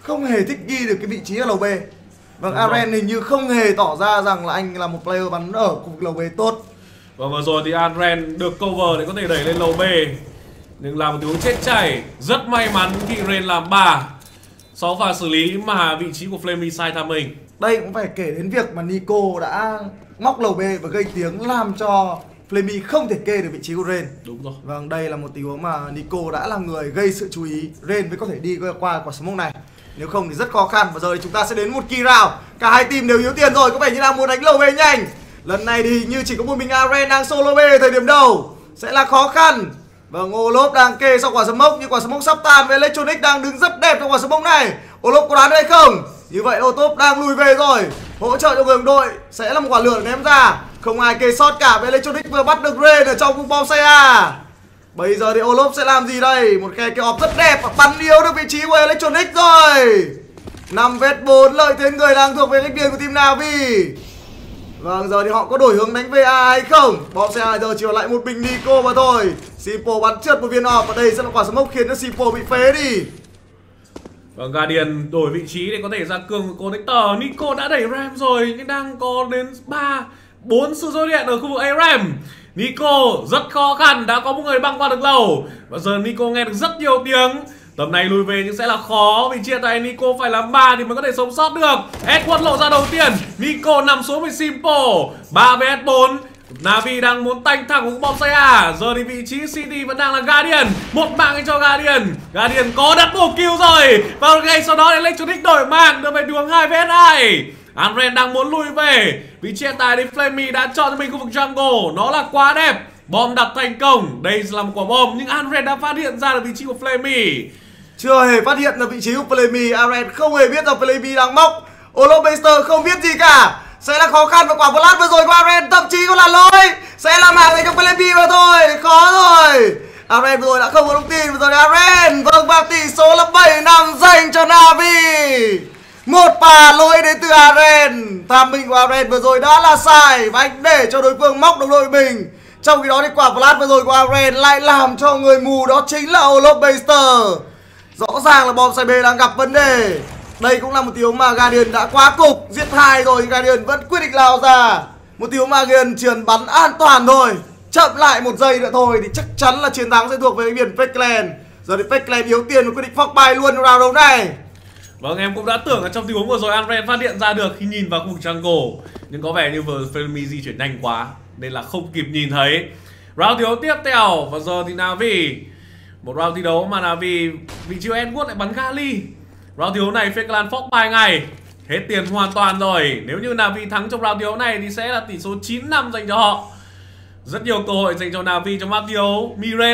không hề thích nghi được cái vị trí ở lầu B. Vâng, Đúng Aren hình như không hề tỏ ra rằng là anh là một player bắn ở khu vực lầu B tốt. Và vừa rồi thì Aren được cover để có thể đẩy lên lầu B, nhưng là một tình huống chết chảy. Rất may mắn khi Rain làm ba sau pha xử lý mà vị trí của Flammy sai tham mình. Đây cũng phải kể đến việc mà Nico đã móc lầu B và gây tiếng làm cho Flammy không thể kê được vị trí của Rain. Đúng rồi. Vâng, đây là một tình huống mà Nico đã là người gây sự chú ý. Rain mới có thể đi qua quả smoke này. Nếu không thì rất khó khăn. Và giờ thì chúng ta sẽ đến một kỳ round. Cả hai team đều yếu tiền rồi, có vẻ như đang muốn đánh lầu B nhanh. Lần này thì hình như chỉ có một mình Aren đang solo B thời điểm đầu, sẽ là khó khăn. Vâng, Olop đang kê sau quả smoke, nhưng quả smoke sắp tan. Với Electronic đang đứng rất đẹp trong quả smoke này. Olop có đoán được hay không? Như vậy Otop đang lùi về rồi, hỗ trợ cho người đồng đội. Sẽ là một quả lửa ném ra, không ai kê sót cả. Với Electronic vừa bắt được Rain ở trong vùng bom xe A. Bây giờ thì Olop sẽ làm gì đây? Một khe kê off rất đẹp, bắn yếu được vị trí của Electronic rồi. năm vs bốn, lợi thế người đang thuộc về khách điền của team Navi. Vâng, giờ thì họ có đổi hướng đánh vê a hay không? Bom xe A giờ chỉ còn lại một mình Nico mà thôi. Simple bắn trượt một viên off, và đây sẽ là quả smoke khiến cho Simple bị phế đi. Vâng, Guardian đổi vị trí để có thể ra cường của Connector. Nico đã đẩy Ram rồi, nhưng đang có đến ba bốn sự xuất hiện ở khu vực A Ram. Nico rất khó khăn, đã có một người băng qua được lầu. Và giờ Nico nghe được rất nhiều tiếng. Tầm này lùi về nhưng sẽ là khó, vì chia tay Nico phải làm ba thì mới có thể sống sót được. Edward lộ ra đầu tiên, Nico nằm xuống với Simple. ba vs bốn, Navi đang muốn tanh thẳng của bom xe A. Giờ thì vị trí City vẫn đang là Guardian. Một mạng cho Guardian. Guardian có double kill rồi. Và ngay sau đó Electronic đổi mạng, đưa về đường hai vs hai. Aren đang muốn lùi về. Vị trí hiện tại thì Flammy đã chọn cho mình khu vực jungle. Nó là quá đẹp. Bom đặt thành công. Đây là một quả bom, nhưng Aren đã phát hiện ra được vị trí của Flammy. Chưa hề phát hiện là vị trí của Flammy. Aren không hề biết rằng Flammy đang móc. Olobaster không biết gì cả. Sẽ là khó khăn, và quả flash vừa rồi của Aren thậm chí còn là lỗi. Sẽ là mạng dành cho Flammy mà thôi. Khó rồi. Aren vừa rồi đã không có thông tin. Vừa rồi Aren. Vâng, và tỷ số là bảy năm dành cho Navi. Một pha lỗi đến từ Aren. Tham minh của Aren vừa rồi đã là sai, và anh để cho đối phương móc đồng đội mình. Trong khi đó thì quả flash vừa rồi của Aren lại làm cho người mù, đó chính là Olobaster. Rõ ràng là bom C B đang gặp vấn đề. Đây cũng là một tiếng mà Guardian đã quá cục. Giết hai rồi, Guardian vẫn quyết định lao ra. Một tiếng mà Guardian truyền bắn an toàn thôi. Chậm lại một giây nữa thôi thì chắc chắn là chiến thắng sẽ thuộc về cái biển Fake Clan. Giờ thì Fake Clan yếu tiền và quyết định phóc bài luôn trong round đấu này. Vâng, em cũng đã tưởng ở trong tình huống vừa rồi Aren phát hiện ra được khi nhìn vào khu vực jungle, nhưng có vẻ như vừa Flammy di chuyển nhanh quá nên là không kịp nhìn thấy. Round thi đấu tiếp theo, và giờ thì Navi. Một round thi đấu mà Navi vị trí Edward lại bắn Gali. Round thi đấu này Fake Clan phóc bài ngay. Hết tiền hoàn toàn rồi. Nếu như Navi thắng trong round thi đấu này thì sẽ là tỷ số chín năm dành cho họ. Rất nhiều cơ hội dành cho Navi trong map thi đấu Miret.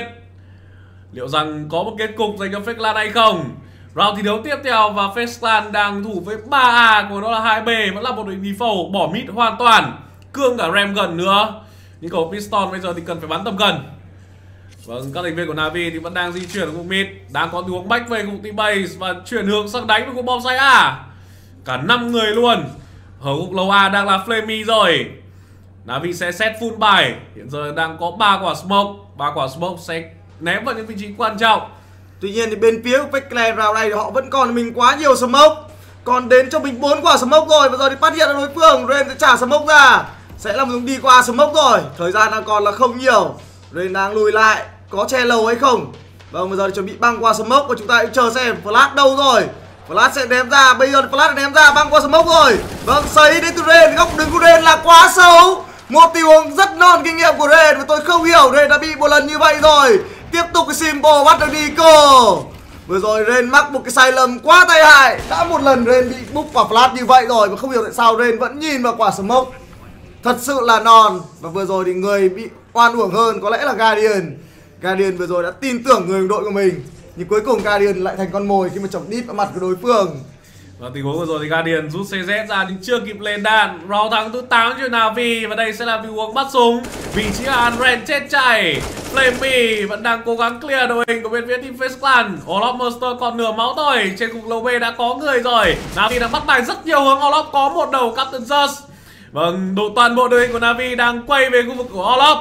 Liệu rằng có một kết cục dành cho Fake Clan hay không? Round thi đấu tiếp theo, và Fake Clan đang thủ với ba A của nó là hai B. Vẫn là một đội default bỏ mid hoàn toàn. Cương cả Ram gần nữa. Nhưng cầu Piston bây giờ thì cần phải bắn tầm gần. Vâng, các thành viên của Navi thì vẫn đang di chuyển ở khu mid. Đang có tình huống back về khu team base và chuyển hướng sang đánh với khu bom site A. Cả năm người luôn. Ở khu lầu A đang là Flammy rồi. Navi sẽ set full bài. Hiện giờ đang có ba quả smoke. ba quả smoke sẽ ném vào những vị trí quan trọng. Tuy nhiên thì bên phía của Fake Clan round này thì họ vẫn còn mình quá nhiều smoke. Còn đến cho mình bốn quả smoke rồi. Và giờ thì phát hiện ra đối phương, Rain sẽ trả smoke ra. Sẽ là một hướng đi qua smoke rồi. Thời gian đang còn là không nhiều. Rain đang lùi lại, có che lầu hay không? Vâng, bây giờ thì chuẩn bị băng qua smoke, và chúng ta hãy chờ xem flash đâu rồi. Flash sẽ ném ra, bây giờ flash ném ra, băng qua smoke rồi. Vâng, sấy đến từ Rain, góc đứng của Rain là quá xấu. Một tình huống rất non kinh nghiệm của Rain, và tôi không hiểu Rain đã bị một lần như vậy rồi. Tiếp tục cái Simple bắt được Nico. Vừa rồi Rain mắc một cái sai lầm quá tai hại. Đã một lần Rain bị búp quả flash như vậy rồi, và không hiểu tại sao Rain vẫn nhìn vào quả smoke. Thật sự là non. Và vừa rồi thì người bị oan uổng hơn có lẽ là Guardian. Guardian vừa rồi đã tin tưởng người đồng đội của mình, nhưng cuối cùng Guardian lại thành con mồi khi mà chọc đít vào mặt của đối phương. Và tình huống vừa rồi thì Guardian rút xê dét ra nhưng chưa kịp lên đạn. Round thắng thứ tám cho Navi, và đây sẽ là tình huống bắt súng. Vị trí là Aren chết chạy. Flammy vẫn đang cố gắng clear đội hình của bên phía team Fake Clan. Olop Monster còn nửa máu thôi. Trên cục lầu B đã có người rồi. Navi đang bắt bài rất nhiều hướng. Olop có một đầu Captain Just. Vâng, độ toàn bộ đội hình của Navi đang quay về khu vực của Olop.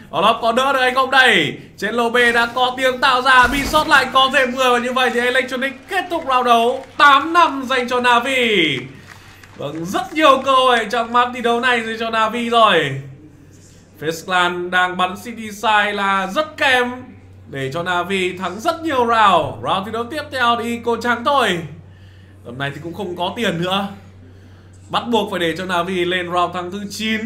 Olop có đỡ được hay không đây? Trên lô B đã có tiếng tạo ra, bị sót lại có thêm mười, và như vậy thì Electronic kết thúc round đấu tám năm dành cho Na'Vi. Vâng, rất nhiều cơ hội trong map thi đấu này dành cho Na'Vi rồi. Face Clan đang bắn City Side là rất kém để cho Na'Vi thắng rất nhiều round. Round thi đấu tiếp theo thì Eco trắng thôi. Tầm này thì cũng không có tiền nữa, bắt buộc phải để cho Na'Vi lên round thắng thứ chín.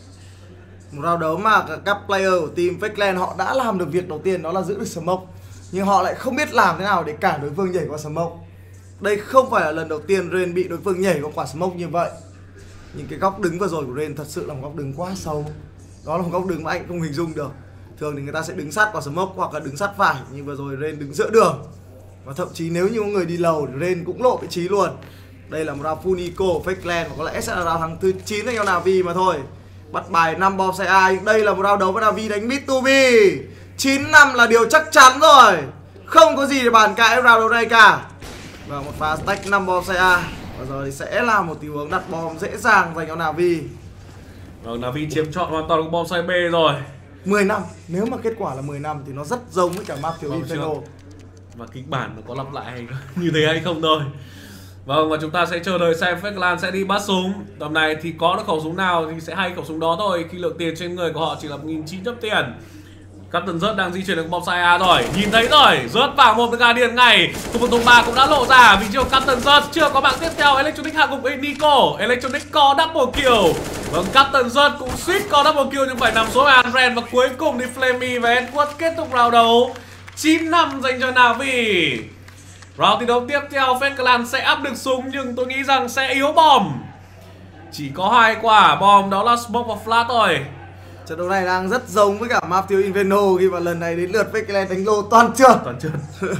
Một round đấu mà các player của team Fake Clan họ đã làm được việc đầu tiên, đó là giữ được smoke. Nhưng họ lại không biết làm thế nào để cản đối phương nhảy qua smoke. Đây không phải là lần đầu tiên Rain bị đối phương nhảy qua quả smoke như vậy. Những cái góc đứng vừa rồi của Rain thật sự là một góc đứng quá sâu. Đó là một góc đứng mà anh không hình dung được. Thường thì người ta sẽ đứng sát quả smoke hoặc là đứng sát phải, nhưng vừa rồi Rain đứng giữa đường. Và thậm chí nếu như có người đi lầu thì Rain cũng lộ vị trí luôn. Đây là một round full eco của Fake Clan, và có lẽ sẽ là round thắng thứ chín dành cho Na'Vi mà thôi. Bắt bài năm bom xe A. Đây là một round đấu với Na'Vi đánh mid to B. chín năm là điều chắc chắn rồi, không có gì để bàn cãi round đấu này cả. Và một pha stack năm bom xe A. Và giờ thì sẽ là một tình huống đặt bom dễ dàng dành cho Na'Vi. Vâng, Na'Vi chiếm trọn hoàn toàn bom xe B rồi. Mười năm, nếu mà kết quả là mười năm thì nó rất giống với cả map thiếu Inferno. Và kịch bản nó có lặp lại hay như thế hay không thôi. Vâng, và chúng ta sẽ chờ đợi xem Fake Clan sẽ đi bắt súng. Tầm này thì có được khẩu súng nào thì sẽ hay khẩu súng đó thôi, khi lượng tiền trên người của họ chỉ là một nghìn chín trăm tiền. Captain Rớt đang di chuyển được bom sai A rồi, nhìn thấy rồi, rớt vào một cái Guardian ngay. Khu vực tùng ba cũng đã lộ ra vị trí của Captain Rớt. Chưa có bạn tiếp theo, Electronic hạ gục Nico. Electronic có double kill. Vâng, Captain Rớt cũng suýt có double kill nhưng phải nằm xuống Andren. Và cuối cùng thì Flammy và Edward kết thúc round đấu chín năm dành cho Na'Vi. Round thi đấu tiếp theo Fake Clan sẽ áp được súng, nhưng tôi nghĩ rằng sẽ yếu bom. Chỉ có hai quả bom, đó là smoke và flash thôi. Trận đấu này đang rất giống với cả map thiếu Inferno, khi mà lần này đến lượt Fake Clan đánh lô toàn trượt. Toàn trượt.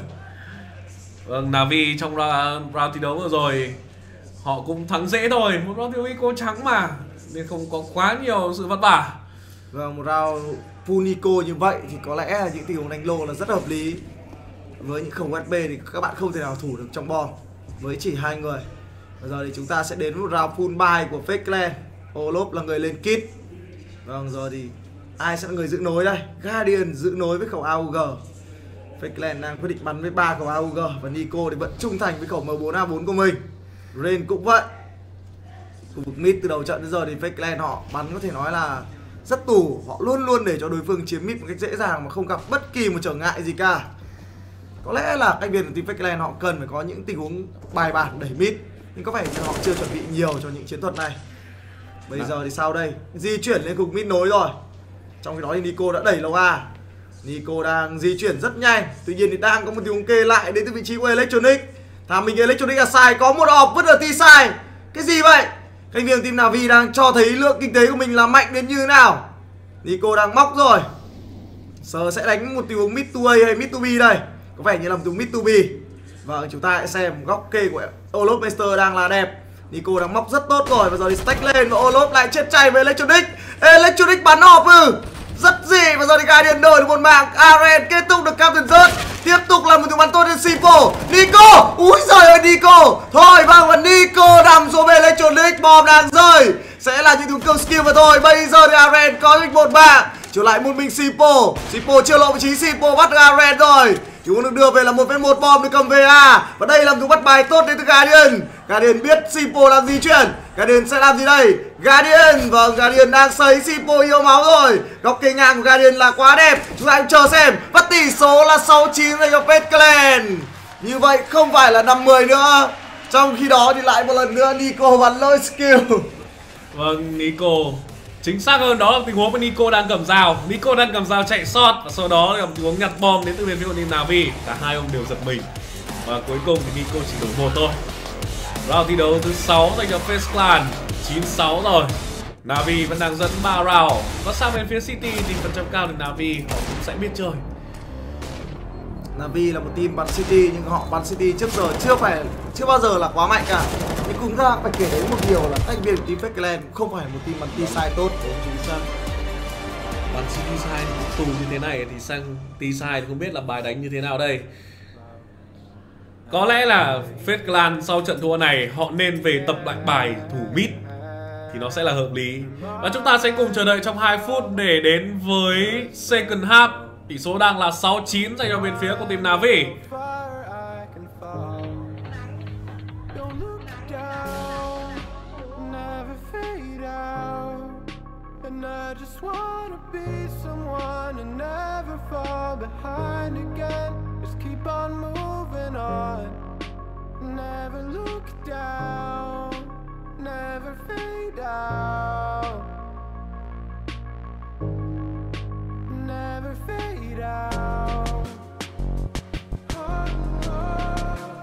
Vâng, Na'Vi trong round, round thi đấu vừa rồi họ cũng thắng dễ thôi, một round thiếu Eco trắng mà, nên không có quá nhiều sự vất vả. Vâng, một round full eco như vậy thì có lẽ là những tình huống đánh lô là rất hợp lý. Với những khẩu u ét bê thì các bạn không thể nào thủ được trong bom với chỉ hai người. Bây giờ thì chúng ta sẽ đến một round full buy của Fake Clan. Olop là người lên kit. Vâng, giờ thì ai sẽ là người giữ nối đây? Guardian giữ nối với khẩu a u giê. Fake Clan đang quyết định bắn với ba khẩu a u giê, và Nico thì vẫn trung thành với khẩu M bốn A bốn của mình. Rain cũng vậy. Khu vực mid từ đầu trận đến giờ thì Fake Clan họ bắn có thể nói là rất tủ. Họ luôn luôn để cho đối phương chiếm mid một cách dễ dàng mà không gặp bất kỳ một trở ngại gì cả. Có lẽ là các viên của team Fake Clan họ cần phải có những tình huống bài bản đẩy mid, nhưng có vẻ như họ chưa chuẩn bị nhiều cho những chiến thuật này. Bây giờ thì sao đây? Di chuyển lên cục mid nối rồi. Trong khi đó thì Nico đã đẩy lầu A. Nico đang di chuyển rất nhanh. Tuy nhiên thì đang có một tình huống kê lại đến từ vị trí của Electronic. Thà mình Electronic là sai, có một ọp vứt ở T-side. Cái gì vậy? Các viên team Na'Vi đang cho thấy lượng kinh tế của mình là mạnh đến như thế nào. Nico đang móc rồi. Giờ sẽ đánh một tình huống mid to A hay mid to B đây. Có vẻ như là một tình huống mid to B. Và chúng ta hãy xem góc kê của Olop Master đang là đẹp. Nico đang móc rất tốt rồi, và giờ thì stack lên và Olop lại chết chay với Electronic. Electronic bắn hộp ư? Rất gì, và giờ thì Guardian đổi được một mạng. Aren kết thúc được Captain Rớt. Tiếp tục là một tiếng bắn tốt trên Simple. Nico, úi giời ơi Nico. Thôi vâng, và Nico nằm xuống về Electronic, bom đang rơi. Sẽ là những tiếng cương skill và thôi. Bây giờ thì Aren có được một mạng. Trở lại một mình Simple. Simple chưa lộ vị trí, Simple bắt được Aren rồi. Chúng được đưa về là một với một bom được cầm về A. Và đây là một bắt bài tốt đến từ Guardian. Guardian biết Simple làm gì chuyện. Guardian sẽ làm gì đây? Guardian, vâng, Guardian đang sấy Simple yêu máu rồi. Góc kê ngang của Guardian là quá đẹp. Chúng ta hãy chờ xem. Và tỷ số là sáu chín dành cho Fake Clan. Như vậy không phải là năm mười nữa. Trong khi đó thì lại một lần nữa Nico bắn lỗi skill. Vâng, Nico, chính xác hơn đó là tình huống mà Nico đang cầm dao. Nico đang cầm dao chạy sót, và sau đó là một tình huống nhặt bom đến từ bên phía của team Na'Vi. Cả hai ông đều giật mình. Và cuối cùng thì Nico chỉ đổi một thôi. Round thi đấu thứ sáu dành cho Face Clan, chín sáu rồi. Na'Vi vẫn đang dẫn ba round. Và sang bên phía City thì phần trăm cao thì Na'Vi họ cũng sẽ biết chơi. Na'Vi là một team bắn City, nhưng họ bắn City trước giờ chưa phải chưa bao giờ là quá mạnh cả. Nhưng cũng ra phải kể đến một điều là thành viên của team Fake Clan cũng không phải một team bắn T-side tốt. Đúng, chính xác. Bắn City side tù như thế này thì sang T-side thì không biết là bài đánh như thế nào đây. Có lẽ là Fake Clan sau trận thua này họ nên về tập lại bài thủ mid thì nó sẽ là hợp lý. Và chúng ta sẽ cùng chờ đợi trong hai phút để đến với second half. Tỷ số đang là sáu chín dành cho bên phía của team Na'Vi. I just wanna be someone and never fall behind again. Just keep on moving on. Never look down. Never fade out. Never fade out. Oh, oh.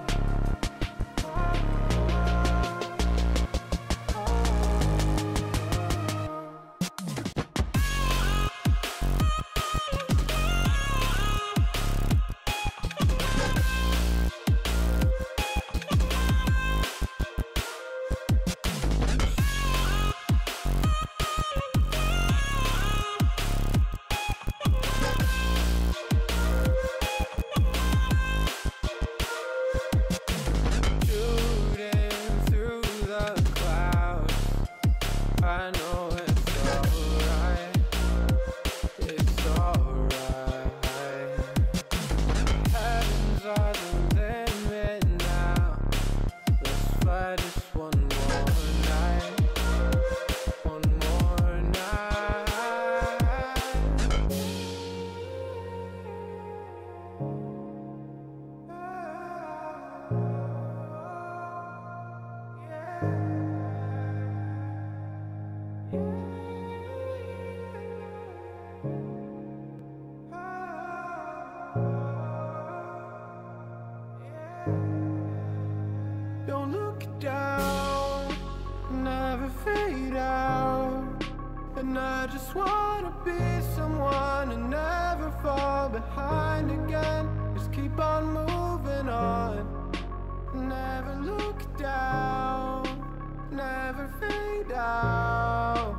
Don't look down, never fade out. And I just wanna be someone and never fall behind again. Just keep on moving on. Never look down, never fade out.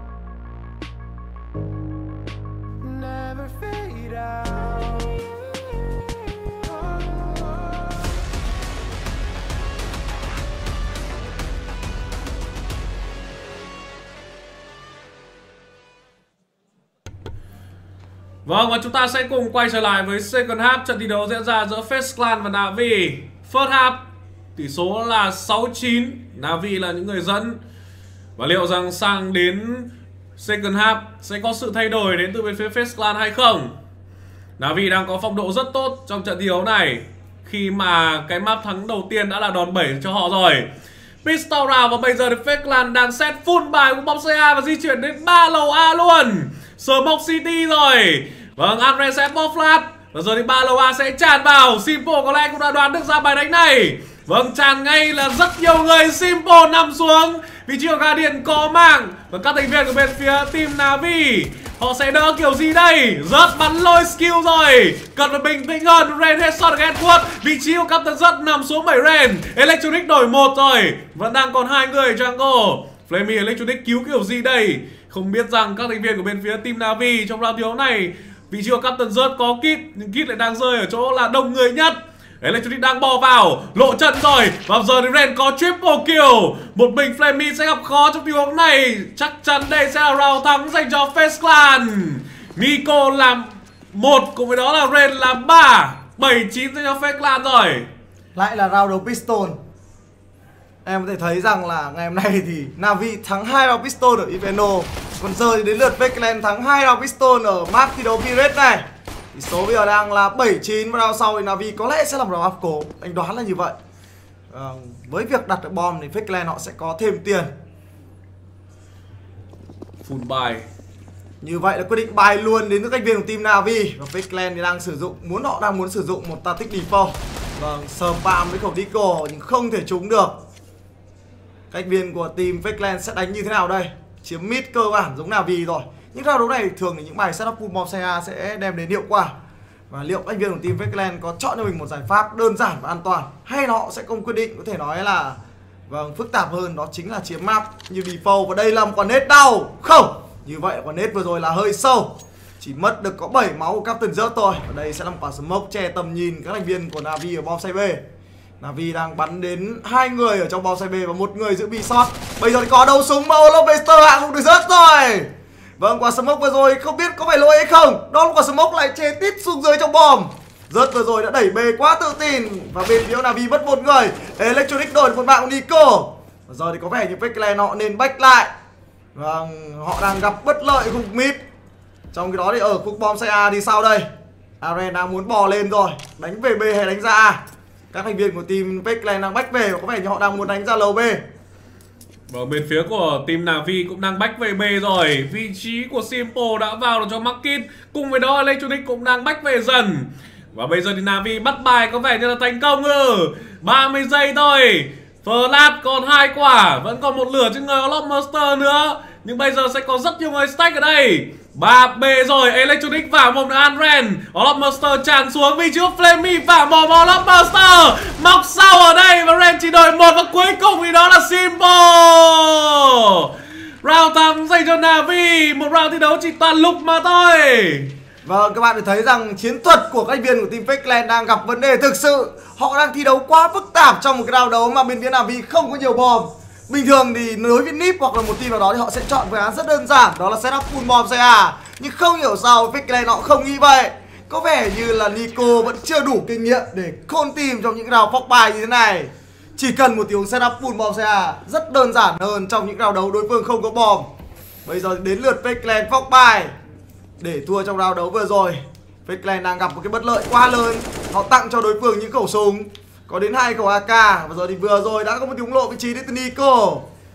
Never fade out. Vâng, và chúng ta sẽ cùng quay trở lại với second half, trận thi đấu diễn ra giữa FaZe và Na'Vi. First half, tỷ số là sáu chín, Na'Vi là những người dẫn. Và liệu rằng sang đến second half sẽ có sự thay đổi đến từ bên phía FaZe hay không? Na'Vi đang có phong độ rất tốt trong trận thi đấu này, khi mà cái map thắng đầu tiên đã là đòn bẩy cho họ rồi. Pistol round, và bây giờ thì FaZe đang set full bài của Bombsea và di chuyển đến ba lầu A luôn. Smoke City rồi. Vâng, Andre sẽ bóp flash. Và giờ thì ba lầu A sẽ tràn vào. Simple có lẽ cũng đã đoán được ra bài đánh này. Vâng, tràn ngay là rất nhiều người. Simple nằm xuống. Vị trí của Guardian có mạng. Và các thành viên của bên phía team Na'Vi, họ sẽ đỡ kiểu gì đây? Rất bắn lôi skill rồi. Cần phải bình tĩnh hơn. Rain headshot Gatwood. Vị trí của Captain rất nằm xuống bảy Rain. Electronic đổi một rồi. Vẫn đang còn hai người jungle. Flammy Electronic cứu kiểu gì đây? Không biết rằng các thành viên của bên phía team Na'Vi trong round thi đấu này, vị trí của Captain Rớt có kit, nhưng kit lại đang rơi ở chỗ là đông người nhất. Electronic đang bò vào, lộ trận rồi. Và giờ thì Ren có triple kill. Một mình Flammy sẽ gặp khó trong tình huống này. Chắc chắn đây sẽ là round thắng dành cho FaZe. Nico làm một, cùng với đó là Ren là ba. bảy chín dành cho FaZe rồi. Lại là round đấu Pistol. Em có thể thấy rằng là ngày hôm nay thì Na'Vi thắng hai round Pistol ở Inveno. Còn giờ thì đến lượt FaZe thắng hai round Pistol ở map thi đấu Pirate này. Tỷ số bây giờ đang là bảy chín, và round sau thì Na'Vi có lẽ sẽ làm round áp cố. Anh đoán là như vậy. à, Với việc đặt được bom thì FaZe họ sẽ có thêm tiền. Full buy. Như vậy là quyết định bài luôn đến các thành viên của team Na'Vi. Và FaZe thì đang sử dụng, muốn họ đang muốn sử dụng một tactic default. Vâng, spam với khẩu Deagle nhưng không thể trúng được. Cách viên của team FaZe sẽ đánh như thế nào đây? Chiếm mid cơ bản giống Na'Vi rồi. Nhưng round đấu này thường thì những bài setup full Bombsea sẽ đem đến hiệu quả. Và liệu anh viên của team FaZe có chọn cho mình một giải pháp đơn giản và an toàn, hay họ sẽ không quyết định có thể nói là vâng phức tạp hơn, đó chính là chiếm map như default. Và đây là một quả nết đau. Không, như vậy quả nết vừa rồi là hơi sâu. Chỉ mất được có bảy máu của Captain Rớt thôi. Và đây sẽ là một quả smoke che tầm nhìn các thành viên của Na'Vi ở Bombsea B. Navi đang bắn đến hai người ở trong bom xe B và một người giữ bị sót. Bây giờ thì có đầu súng mà Olofester hạ cũng được rớt rồi. Vâng, quả smoke vừa rồi không biết có phải lỗi hay không. Đó là quả smoke lại chê tít xuống dưới trong bom. Rớt vừa rồi đã đẩy B quá tự tin. Và bên phía Navi mất một người. Electronic đổi một bạn của Nico. Và giờ thì có vẻ như Fakeland họ nên back lại. Vâng, họ đang gặp bất lợi khu mid. Trong cái đó thì ở khu bom xe A thì sao đây? Aren đang muốn bò lên rồi. Đánh về B hay đánh ra A? Các thành viên của team Fakeland đang back về và có vẻ như họ đang muốn đánh ra lầu B. Và bên phía của team Navi cũng đang back về B rồi. Vị trí của Simple đã vào được cho Market. Cùng với đó Electronic cũng đang back về dần. Và bây giờ thì Navi bắt bài có vẻ như là thành công ừ. ba mươi giây thôi. Flash còn hai quả. Vẫn còn một lửa trên người Lockmaster nữa. Nhưng bây giờ sẽ có rất nhiều người stack ở đây. ba B rồi, Electronic vào mồm được Anren. Lockmaster tràn xuống vị trí của Flammy vào mồm Lockmaster. Mọc sau ở đây và Ren chỉ đổi một. Và cuối cùng thì đó là Simple. Round thắng dành cho Navi. Một round thi đấu chỉ toàn lục mà thôi. Vâng, các bạn thấy rằng chiến thuật của các thành viên của team Fakeland đang gặp vấn đề thực sự. Họ đang thi đấu quá phức tạp trong một cái round đấu mà bên phía Navi không có nhiều bom. Bình thường thì đối với Nip hoặc là một team nào đó thì họ sẽ chọn phương án rất đơn giản, đó là setup full bomb xe A. Nhưng không hiểu sao Fakeland họ không nghĩ vậy. Có vẻ như là Nico vẫn chưa đủ kinh nghiệm để call team trong những round phóc bài như thế này. Chỉ cần một tiếng setup full bomb xe A rất đơn giản hơn trong những round đấu đối phương không có bom. Bây giờ đến lượt Fakeland phóc bài để thua trong round đấu vừa rồi. Fakeland đang gặp một cái bất lợi quá lớn. Họ tặng cho đối phương những khẩu súng, có đến hai khẩu a ca. Và giờ thì vừa rồi đã có một tiếng lộ vị trí đến từ Nico.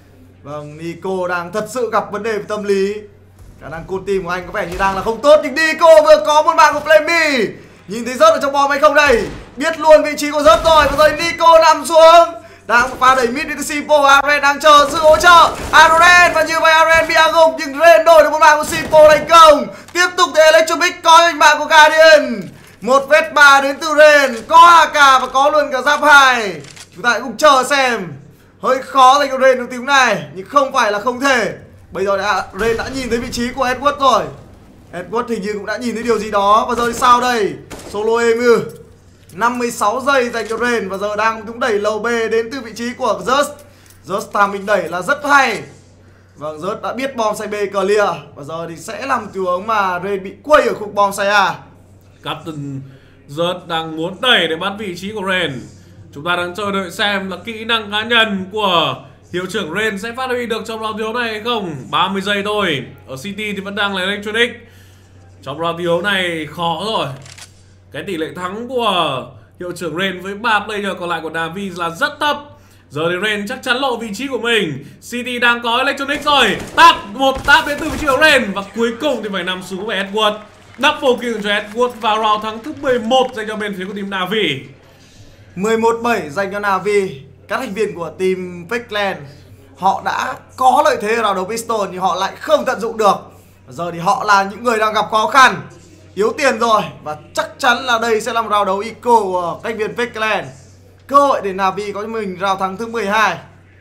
Vâng, Nico đang thật sự gặp vấn đề về tâm lý. Khả năng call team của anh có vẻ như đang là không tốt. Nhưng Nico vừa có một bạn của Flammy. Nhìn thấy rớt ở trong bom hay không đây? Biết luôn vị trí của rớt rồi. Và giờ Nico nằm xuống. Đang pha đẩy mid đến từ Simple. Aren đang chờ sự hỗ trợ. Aren và như vậy Aren bị áp gục. Nhưng Ren đổi được một bạn của Simple thành công. Tiếp tục thì Electronic có hình mạng của Guardian. Một vết ba đến từ Ren. Có a ca và có luôn cả giáp hai. Chúng ta hãy cùng chờ xem. Hơi khó dành cho Ren được tiếng này. Nhưng không phải là không thể. Bây giờ đã, Ren đã nhìn thấy vị trí của Edward rồi. Edward hình như cũng đã nhìn thấy điều gì đó. Và giờ thì sao đây? Solo êm ư? năm mươi sáu giây dành cho Ren. Và giờ đang cũng đẩy lầu B đến từ vị trí của Just. Just tham mình đẩy là rất hay. Vâng, Just đã biết bom say B clear. Và giờ thì sẽ làm tình huống mà Ren bị quay ở khúc bom say A. Captain Just đang muốn đẩy để bắt vị trí của Ren. Chúng ta đang chờ đợi xem là kỹ năng cá nhân của hiệu trưởng Ren sẽ phát huy được trong round thi đấu này hay không. ba mươi giây thôi. Ở City thì vẫn đang là Electronic. Trong round thi đấu này khó rồi. Cái tỷ lệ thắng của hiệu trưởng Ren với ba player còn lại của Navi là rất thấp. Giờ thì Ren chắc chắn lộ vị trí của mình. City đang có Electronic rồi. Tap, một tap đến từ vị trí của Ren. Và cuối cùng thì phải nằm xuống về Edward. Double kill cho Edward vào round thắng thứ mười một dành cho bên phía của team Navi. mười một bảy dành cho Navi. Các thành viên của team Fakeland họ đã có lợi thế ở round đấu pistol nhưng họ lại không tận dụng được. Giờ thì họ là những người đang gặp khó khăn, yếu tiền rồi. Và chắc chắn là đây sẽ là một round đấu eco của thành viên Fakeland. Cơ hội để Navi có cho mình round thắng thứ mười hai.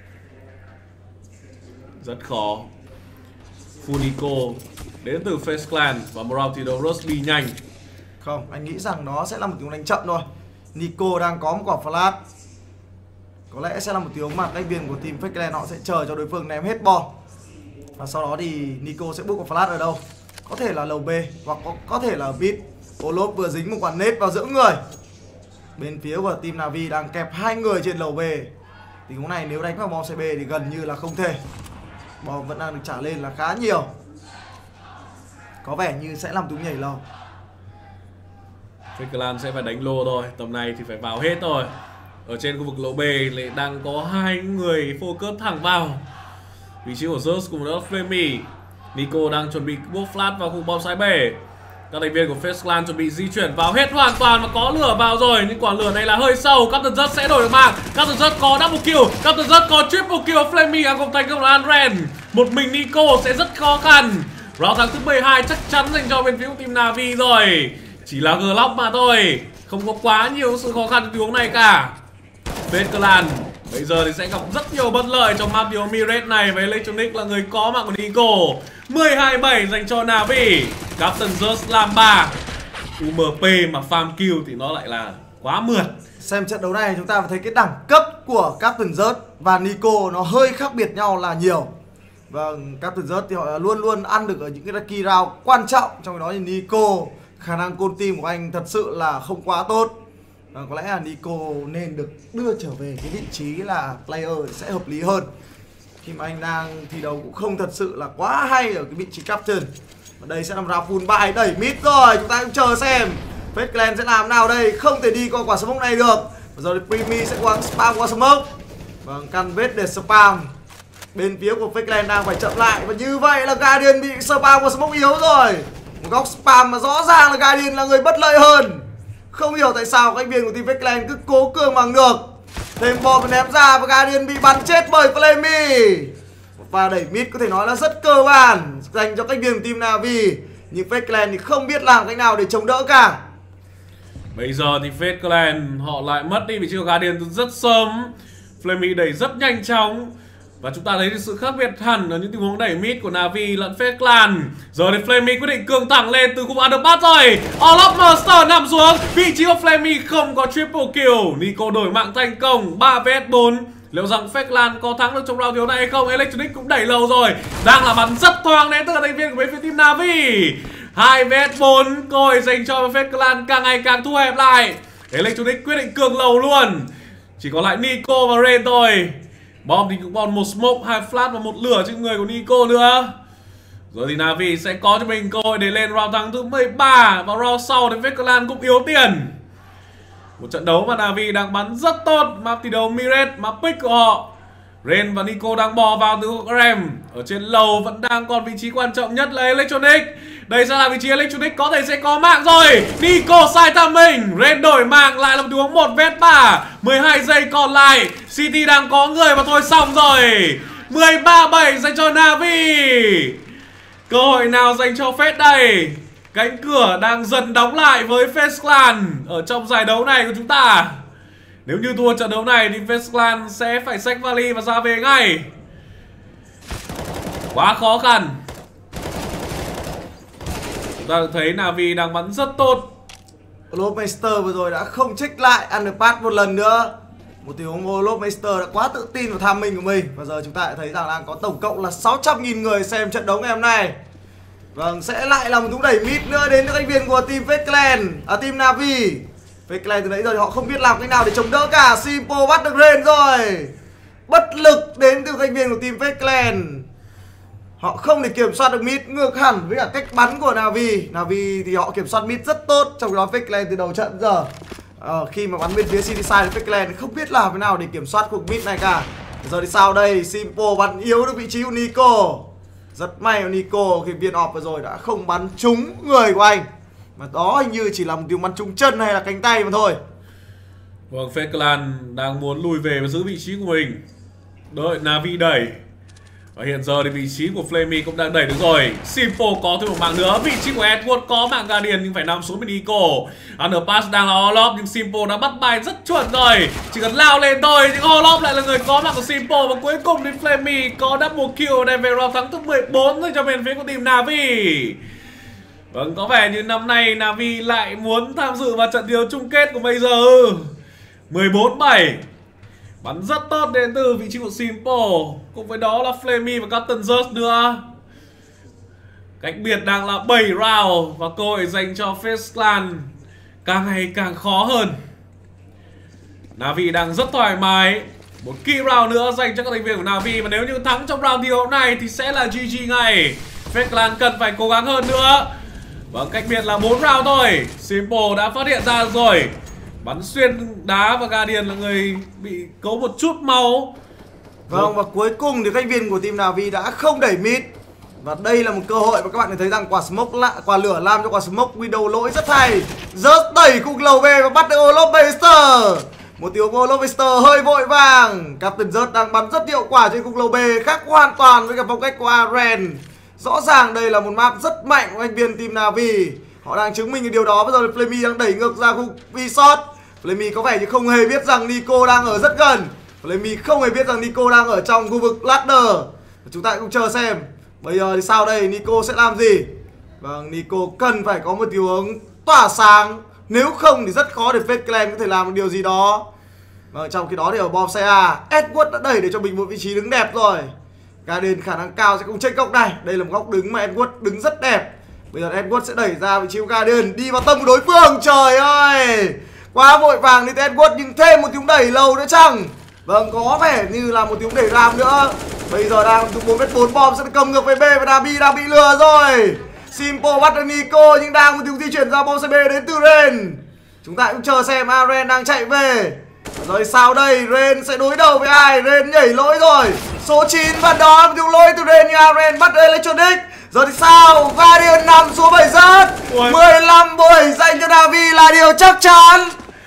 Rất khó. Full eco đến từ Face Clan và một round thi đấu Rusty nhanh. Không, anh nghĩ rằng nó sẽ là một tiếng đánh chậm thôi. Nico đang có một quả flash. Có lẽ sẽ là một tiếng mà thành viên của team Fakeland họ sẽ chờ cho đối phương ném hết bom. Và sau đó thì Nico sẽ bút quả flash ở đâu? Có thể là lầu B hoặc có, có thể là ở mid. Olop vừa dính một quả nết vào giữa người. Bên phía của team Navi đang kẹp hai người trên lầu B. Tình huống này nếu đánh vào bom xê bê thì gần như là không thể. Bom vẫn đang được trả lên là khá nhiều. Có vẻ như sẽ làm tiếng nhảy lầu. Fakeland sẽ phải đánh lô thôi. Tầm này thì phải vào hết rồi. Ở trên khu vực lầu B lại đang có hai người focus thẳng vào vị trí của Zeus cùng với Flammy. Nico đang chuẩn bị bốc flash vào khu bom sái bể. Các thành viên của Face Clan chuẩn bị di chuyển vào hết hoàn toàn và có lửa vào rồi. Nhưng quả lửa này là hơi sâu. Captain Zeus sẽ đổi được mạng. Captain Zeus có double kill. Captain Zeus có triple kill. Flammy à, cùng thành công là Anren. Một mình Nico sẽ rất khó khăn. Round thắng thứ mười hai chắc chắn dành cho bên phía của team Navi rồi. Chỉ là Glock mà thôi. Không có quá nhiều sự khó khăn trong tình huống này cả. Face Clan bây giờ thì sẽ gặp rất nhiều bất lợi trong map điều Miret này. Với Electronic là người có mạng của Nico. Mười hai bảy dành cho Navi. Captain Zeus làm ba. u em pê mà farm kill thì nó lại là quá mượt. Xem trận đấu này chúng ta phải thấy cái đẳng cấp của Captain Zert và Nico nó hơi khác biệt nhau là nhiều. Vâng, Captain Zert thì họ luôn luôn ăn được ở những cái lucky round quan trọng. Trong đó thì Nico, khả năng côn team của anh thật sự là không quá tốt. Và có lẽ là Nico nên được đưa trở về cái vị trí là player sẽ hợp lý hơn. Khi mà anh đang thi đấu cũng không thật sự là quá hay ở cái vị trí Captain. Và đây sẽ làm round full bài đẩy mid rồi, chúng ta cũng chờ xem Fate Clan sẽ làm nào đây, không thể đi qua quả smoke này được. Bây giờ thì Primi sẽ qua spam qua smoke. Vâng, căn vết để spam. Bên phía của Fate Clan đang phải chậm lại. Và như vậy là Guardian bị spam qua smoke yếu rồi. Một góc spam mà rõ ràng là Guardian là người bất lợi hơn. Không hiểu tại sao các anh viên của team Fate Clan cứ cố cường bằng được. Thêm bom ném ra và Guardian bị bắn chết bởi Flammy. Và đẩy mid có thể nói là rất cơ bản dành cho các viên của team Na'Vi. Nhưng Fate Clan thì không biết làm cách nào để chống đỡ cả. Bây giờ thì Fate Clan họ lại mất đi vị trí của Guardian từ rất sớm. Flammy đẩy rất nhanh chóng. Và chúng ta thấy được sự khác biệt hẳn ở những tình huống đẩy mid của Na'Vi lẫn Fate Clan. Giờ thì Flammy quyết định cường thẳng lên từ khu vực underpass rồi. All of Monster nằm xuống. Vị trí của Flammy không có triple kill. Nico đổi mạng thành công ba vs bốn. Liệu rằng Fate Clan có thắng được trong round thiếu này hay không? Electronic cũng đẩy lâu rồi. Đang là bắn rất thoáng đến từ thành viên của bên phía team Na'Vi. hai vs bốn. Cơ hội dành cho Fate Clan càng ngày càng thu hẹp lại. Electronic quyết định cường lầu luôn. Chỉ còn lại Nico và Rain thôi. Bom thì cũng còn một smoke, hai flash và một lửa trên người của Nico nữa. Rồi thì Na'Vi sẽ có cho mình cơ hội để lên round thắng thứ mười ba. Và round sau thì Fate Clan cũng yếu tiền. Một trận đấu mà Na'Vi đang bắn rất tốt. Map thi đấu Mirage, map pick của họ. Rain và Nico đang bò vào từ Ram. Ở trên lầu vẫn đang còn vị trí quan trọng nhất là Electronic. Đây sẽ là vị trí Electronic có thể sẽ có mạng rồi. Nico sai tham mình. Rain đổi mạng lại là một tình huống một vs ba. mười hai giây còn lại. City đang có người và thôi xong rồi. mười ba bảy dành cho Na'Vi. Cơ hội nào dành cho Fate đây? Cánh cửa đang dần đóng lại với Fate Clan ở trong giải đấu này của chúng ta. Nếu như thua trận đấu này thì Fate Clan sẽ phải xách vali và ra về ngay. Quá khó khăn. Chúng ta thấy Na'Vi đang bắn rất tốt. Lobmaster vừa rồi đã không check lại underpass một lần nữa. Một tình huống Lobmaster đã quá tự tin vào tham minh của mình. Và giờ chúng ta lại thấy rằng đang có tổng cộng là sáu trăm nghìn người xem trận đấu ngày hôm nay. Vâng, sẽ lại là một cú đẩy mid nữa đến các thành viên của team Fate Clan, à team Na'Vi. Fate Clan từ nãy giờ thì họ không biết làm cách nào để chống đỡ cả. Simple bắt được Rain rồi. Bất lực đến từ thành viên của team Fate Clan. Họ không thể kiểm soát được mid, ngược hẳn với cả cách bắn của Na'Vi. Na'Vi thì họ kiểm soát mid rất tốt, trong đó Fate Clan từ đầu trận giờ. Ờ, khi mà bắn bên phía City Side thì Fate Clan không biết làm thế nào để kiểm soát cuộc mid này cả. Giờ thì sao đây? Simple bắn yếu được vị trí của Nico. Rất may của Nico khi viên off vừa rồi đã không bắn trúng người của anh. Mà đó hình như chỉ là một tiếng bắn trúng chân hay là cánh tay mà thôi. Vâng, Fate Clan đang muốn lùi về và giữ vị trí của mình. Đợi Na'Vi đẩy. Và hiện giờ thì vị trí của Flammy cũng đang đẩy được rồi. Simple có thêm một mạng nữa. Vị trí của Edward có mạng Guardian nhưng phải nằm xuống bên Nico. Underpass đang là Orlov nhưng Simple đã bắt bài rất chuẩn rồi. Chỉ cần lao lên thôi. Nhưng Orlov lại là người có mạng của Simple. Và cuối cùng thì Flammy có double kill đem về round thắng thứ mười bốn rồi cho bên phía của team Na'Vi. Vâng, có vẻ như năm nay Na'Vi lại muốn tham dự vào trận đấu chung kết của bây giờ. mười bốn bảy. Bắn rất tốt đến từ vị trí của Simple. Cùng với đó là Flammy và Captain Zert nữa. Cách biệt đang là bảy round. Và cơ hội dành cho Fate Clan càng ngày càng khó hơn. Na'Vi đang rất thoải mái. Một key round nữa dành cho các thành viên của Na'Vi. Và nếu như thắng trong round thi đấu này thì sẽ là giê giê ngay. Fate Clan cần phải cố gắng hơn nữa. Vâng, cách biệt là bốn round thôi. Simple đã phát hiện ra rồi. Bắn xuyên đá và Guardian là người bị cấu một chút máu. Vâng, và cuối cùng thì thành viên của team Na'Vi đã không đẩy mid. Và đây là một cơ hội mà các bạn thấy rằng quả smoke lạ, quả lửa làm cho quả smoke Widow lỗi rất hay. Rớt đẩy cung lầu về và bắt được Lobmaster. Một tiếng Lobmaster hơi vội vàng. Captain Zert đang bắn rất hiệu quả trên cung lầu B, khác hoàn toàn với cả phong cách của Aren. Rõ ràng đây là một map rất mạnh của thành viên team Na'Vi. Họ đang chứng minh cái điều đó. Bây giờ Flammy đang đẩy ngược ra khu V-shot. Flammy có vẻ như không hề biết rằng Nico đang ở rất gần. Flammy không hề biết rằng Nico đang ở trong khu vực ladder. Chúng ta cũng chờ xem bây giờ thì sao đây, Nico sẽ làm gì. Vâng, Nico cần phải có một tình huống tỏa sáng Nếu không thì rất khó để Fake Clan có thể làm được điều gì đó. Vâng, trong khi đó thì ở bom xe A, Edward đã đẩy để cho mình một vị trí đứng đẹp rồi. Guardian khả năng cao sẽ không check góc này. Đây là một góc đứng mà Edward đứng rất đẹp. Bây giờ Edward sẽ đẩy ra vị trí của Guardian, đi vào tâm của đối phương. Trời ơi, quá vội vàng đi tới Edward, nhưng thêm một tiếng đẩy lâu nữa chăng? Vâng, có vẻ như là một tiếng đẩy ram nữa. Bây giờ đang dùng bốn mét bốn bom sẽ cầm ngược về B và Navi đang bị lừa rồi. Simple bắt được Nico nhưng đang một tiếng di chuyển ra bom xe B đến từ Ren. Chúng ta cũng chờ xem Aren đang chạy về. Rồi sao đây? Ren sẽ đối đầu với ai? Ren nhảy lỗi rồi. Số chín và đó một tiếng lỗi từ Ren nhưng Aren bắt Electronic. Giờ thì sao? Guardian nằm xuống bảy rớt. mười lăm buổi dành cho Navi là điều chắc chắn.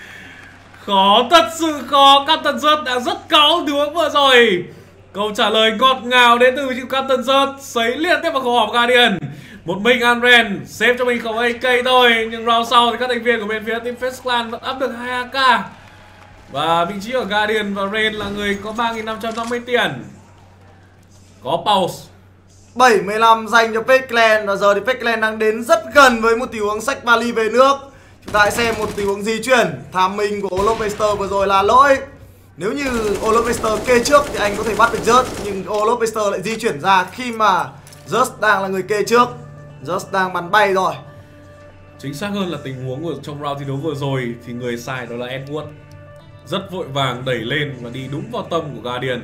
Khó, thật sự khó. Captain Zert đã rất cáu tiếng vừa rồi. Câu trả lời ngọt ngào đến từ chữ Captain Zert, sấy liên tiếp vào khẩu hộp Guardian. Một mình Unren xếp cho mình khẩu a ca thôi. Nhưng round sau thì các thành viên của bên phía team Face Clan vẫn áp được hai a ca. Và vị trí của Guardian và Ren là người có ba nghìn năm trăm năm mươi tiền. Có pause bảy mươi lăm dành cho Fake Clan. Và giờ thì Fake Clan đang đến rất gần với một tình huống xách vali về nước. Chúng ta hãy xem một tình huống di chuyển. Tham minh của Olopester vừa rồi là lỗi. Nếu như Olopester kê trước thì anh có thể bắt được Just. Nhưng Olopester lại di chuyển ra khi mà Just đang là người kê trước. Just đang bắn bay rồi. Chính xác hơn là tình huống của trong round thi đấu vừa rồi thì người sai đó là Edward. Rất vội vàng đẩy lên và đi đúng vào tâm của Guardian.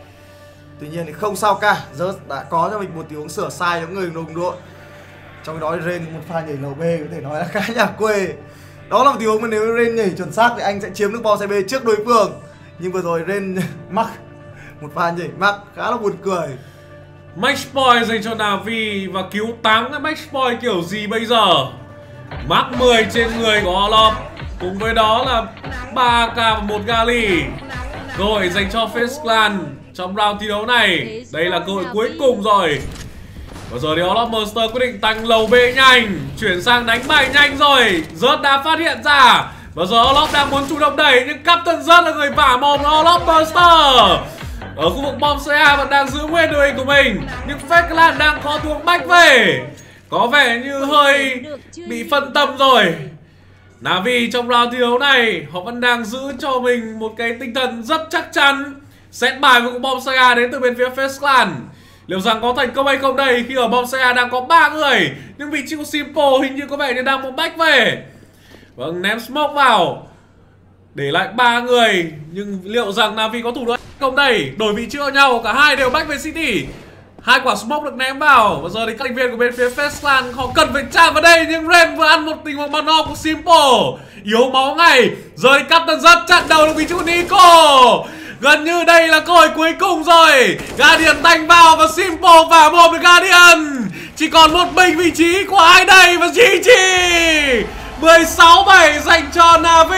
Tuy nhiên thì không sao cả. Just đã có cho mình một tình huống sửa sai giống người đồng đội. Trong đó thì Ren một pha nhảy lầu B có thể nói là khá nhà quê. Đó là một tình huống mà nếu Ren nhảy chuẩn xác thì anh sẽ chiếm được bom xe B trước đối phương. Nhưng vừa rồi Ren mắc một pha nhảy mắc khá là buồn cười. Match point dành cho Navi và cứu táng cái match point kiểu gì bây giờ? Mark mười trên người của Olop. Cùng với đó là ba k và một Gali. Cơ hội dành cho Face Clan trong round thi đấu này. Đây là cơ hội cuối cùng rồi. Và giờ thì Olop Monster quyết định tăng lầu B nhanh, chuyển sang đánh bài nhanh rồi. Zert đã phát hiện ra. Và giờ Olop đang muốn chủ động đẩy nhưng Captain Zert là người vả mồm Olop Monster. Ở khu vực bom xê a vẫn đang giữ nguyên đội hình của mình. Nhưng Fake Clan đang có tuồng bách về. Có vẻ như hơi bị phân tâm rồi. Navi trong round thi đấu này họ vẫn đang giữ cho mình một cái tinh thần rất chắc chắn. Xét bài với bom xê a đến từ bên phía Face Clan. Liệu rằng có thành công hay không đây khi ở bom xê a đang có ba người. Nhưng vị trí của Simple hình như có vẻ như đang muốn bách về. Vâng, ném smoke vào để lại ba người. Nhưng liệu rằng Navi có thủ đoạn không đây? Đổi vị trí cho nhau, cả hai đều back về City. Hai quả smoke được ném vào. Và giờ thì các thành viên của bên phía Face Clan họ cần phải chạm vào đây. Nhưng Ren vừa ăn một tình huống bắn no của Simple, yếu máu ngay. Giờ thì Captain Zert chặn đầu được vị trí của Nico. Gần như đây là cơ hội cuối cùng rồi. Guardian đánh vào và Simple vả mồm được Guardian. Chỉ còn một mình vị trí của ai đây và giê giê mười sáu bảy dành cho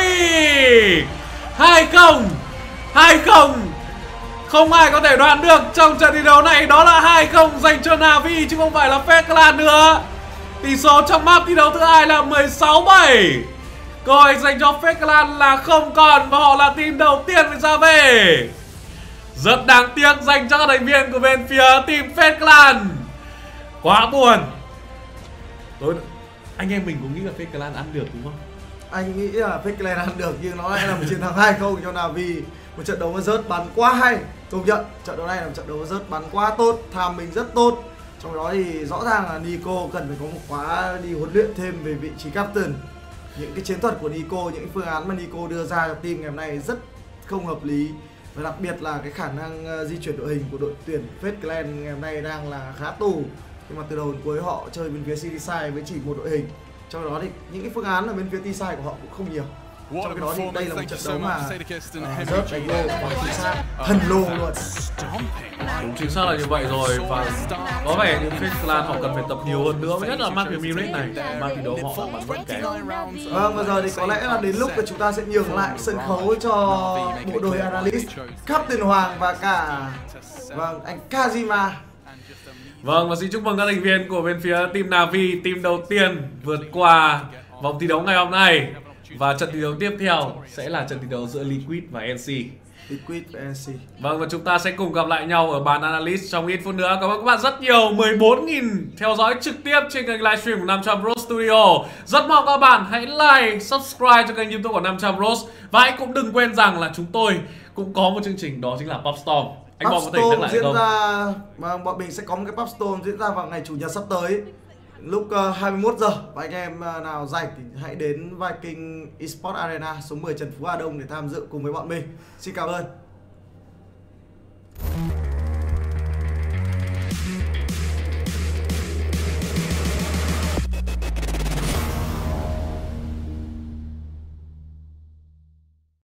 Navi. Hai không hai không. Không ai có thể đoán được trong trận thi đấu này đó là hai không dành cho Navi chứ không phải là Fake Clan nữa. Tỷ số trong map thi đấu thứ hai là mười sáu bảy. Cơ hội dành cho Fake Clan là không còn và họ là team đầu tiên phải ra về. Rất đáng tiếc dành cho các thành viên của bên phía team Fake Clan. Quá buồn. Tôi anh em mình cũng nghĩ là Fake Clan ăn được đúng không? Anh nghĩ là Fake Clan ăn được nhưng nó lại là một chiến thắng hai không cho Navi. Một trận đấu mà Zert bắn quá hay. Công nhận trận đấu này là một trận đấu mà Zert bắn quá tốt, tham mình rất tốt. Trong đó thì rõ ràng là Nico cần phải có một khóa đi huấn luyện thêm về vị trí captain. Những cái chiến thuật của Nico, những cái phương án mà Nico đưa ra cho team ngày hôm nay rất không hợp lý. Và đặc biệt là cái khả năng uh, di chuyển đội hình của đội tuyển Fake Clan ngày hôm nay đang là khá tù. Nhưng mà từ đầu đến cuối họ chơi bên phía T-Side với chỉ một đội hình. Trong đó thì những cái phương án ở bên phía T-Side của họ cũng không nhiều. Trong cái đó thì đây là một trận đấu mà Zert đánh lô quá chính xác, thần lô luôn. Đúng chính xác là như vậy rồi. Và có vẻ như Fake Clan họ cần phải tập nhiều hơn nữa, nhất là map Mirage này. Map thi đấu họ bắn rất kém. Vâng, bây giờ thì có lẽ là đến lúc mà chúng ta sẽ nhường lại sân khấu cho bộ đôi Analyst, Captain Hoàng và cả vâng anh Kazima. Vâng, và xin chúc mừng các thành viên của bên phía team Navi, team đầu tiên vượt qua vòng thi đấu ngày hôm nay. Và trận thi đấu tiếp theo sẽ là trận thi đấu giữa Liquid và en xê. Liquid và en xê. Vâng, và chúng ta sẽ cùng gặp lại nhau ở bàn analyst trong ít phút nữa. Cảm ơn các bạn rất nhiều. mười bốn nghìn theo dõi trực tiếp trên kênh livestream của năm trăm Bros Studio. Rất mong các bạn hãy like, subscribe cho kênh YouTube của năm trăm Bros. Và hãy cũng đừng quên rằng là chúng tôi cũng có một chương trình, đó chính là Popstorm. Anh Bom có thể nhắc lại diễn không? ra, và bọn mình sẽ có một cái Popstorm diễn ra vào ngày chủ nhật sắp tới, lúc uh, hai mươi mốt giờ. Và anh em uh, nào rảnh thì hãy đến Viking Esports Arena số mười Trần Phú Hà Đông để tham dự cùng với bọn mình. Xin cảm ơn.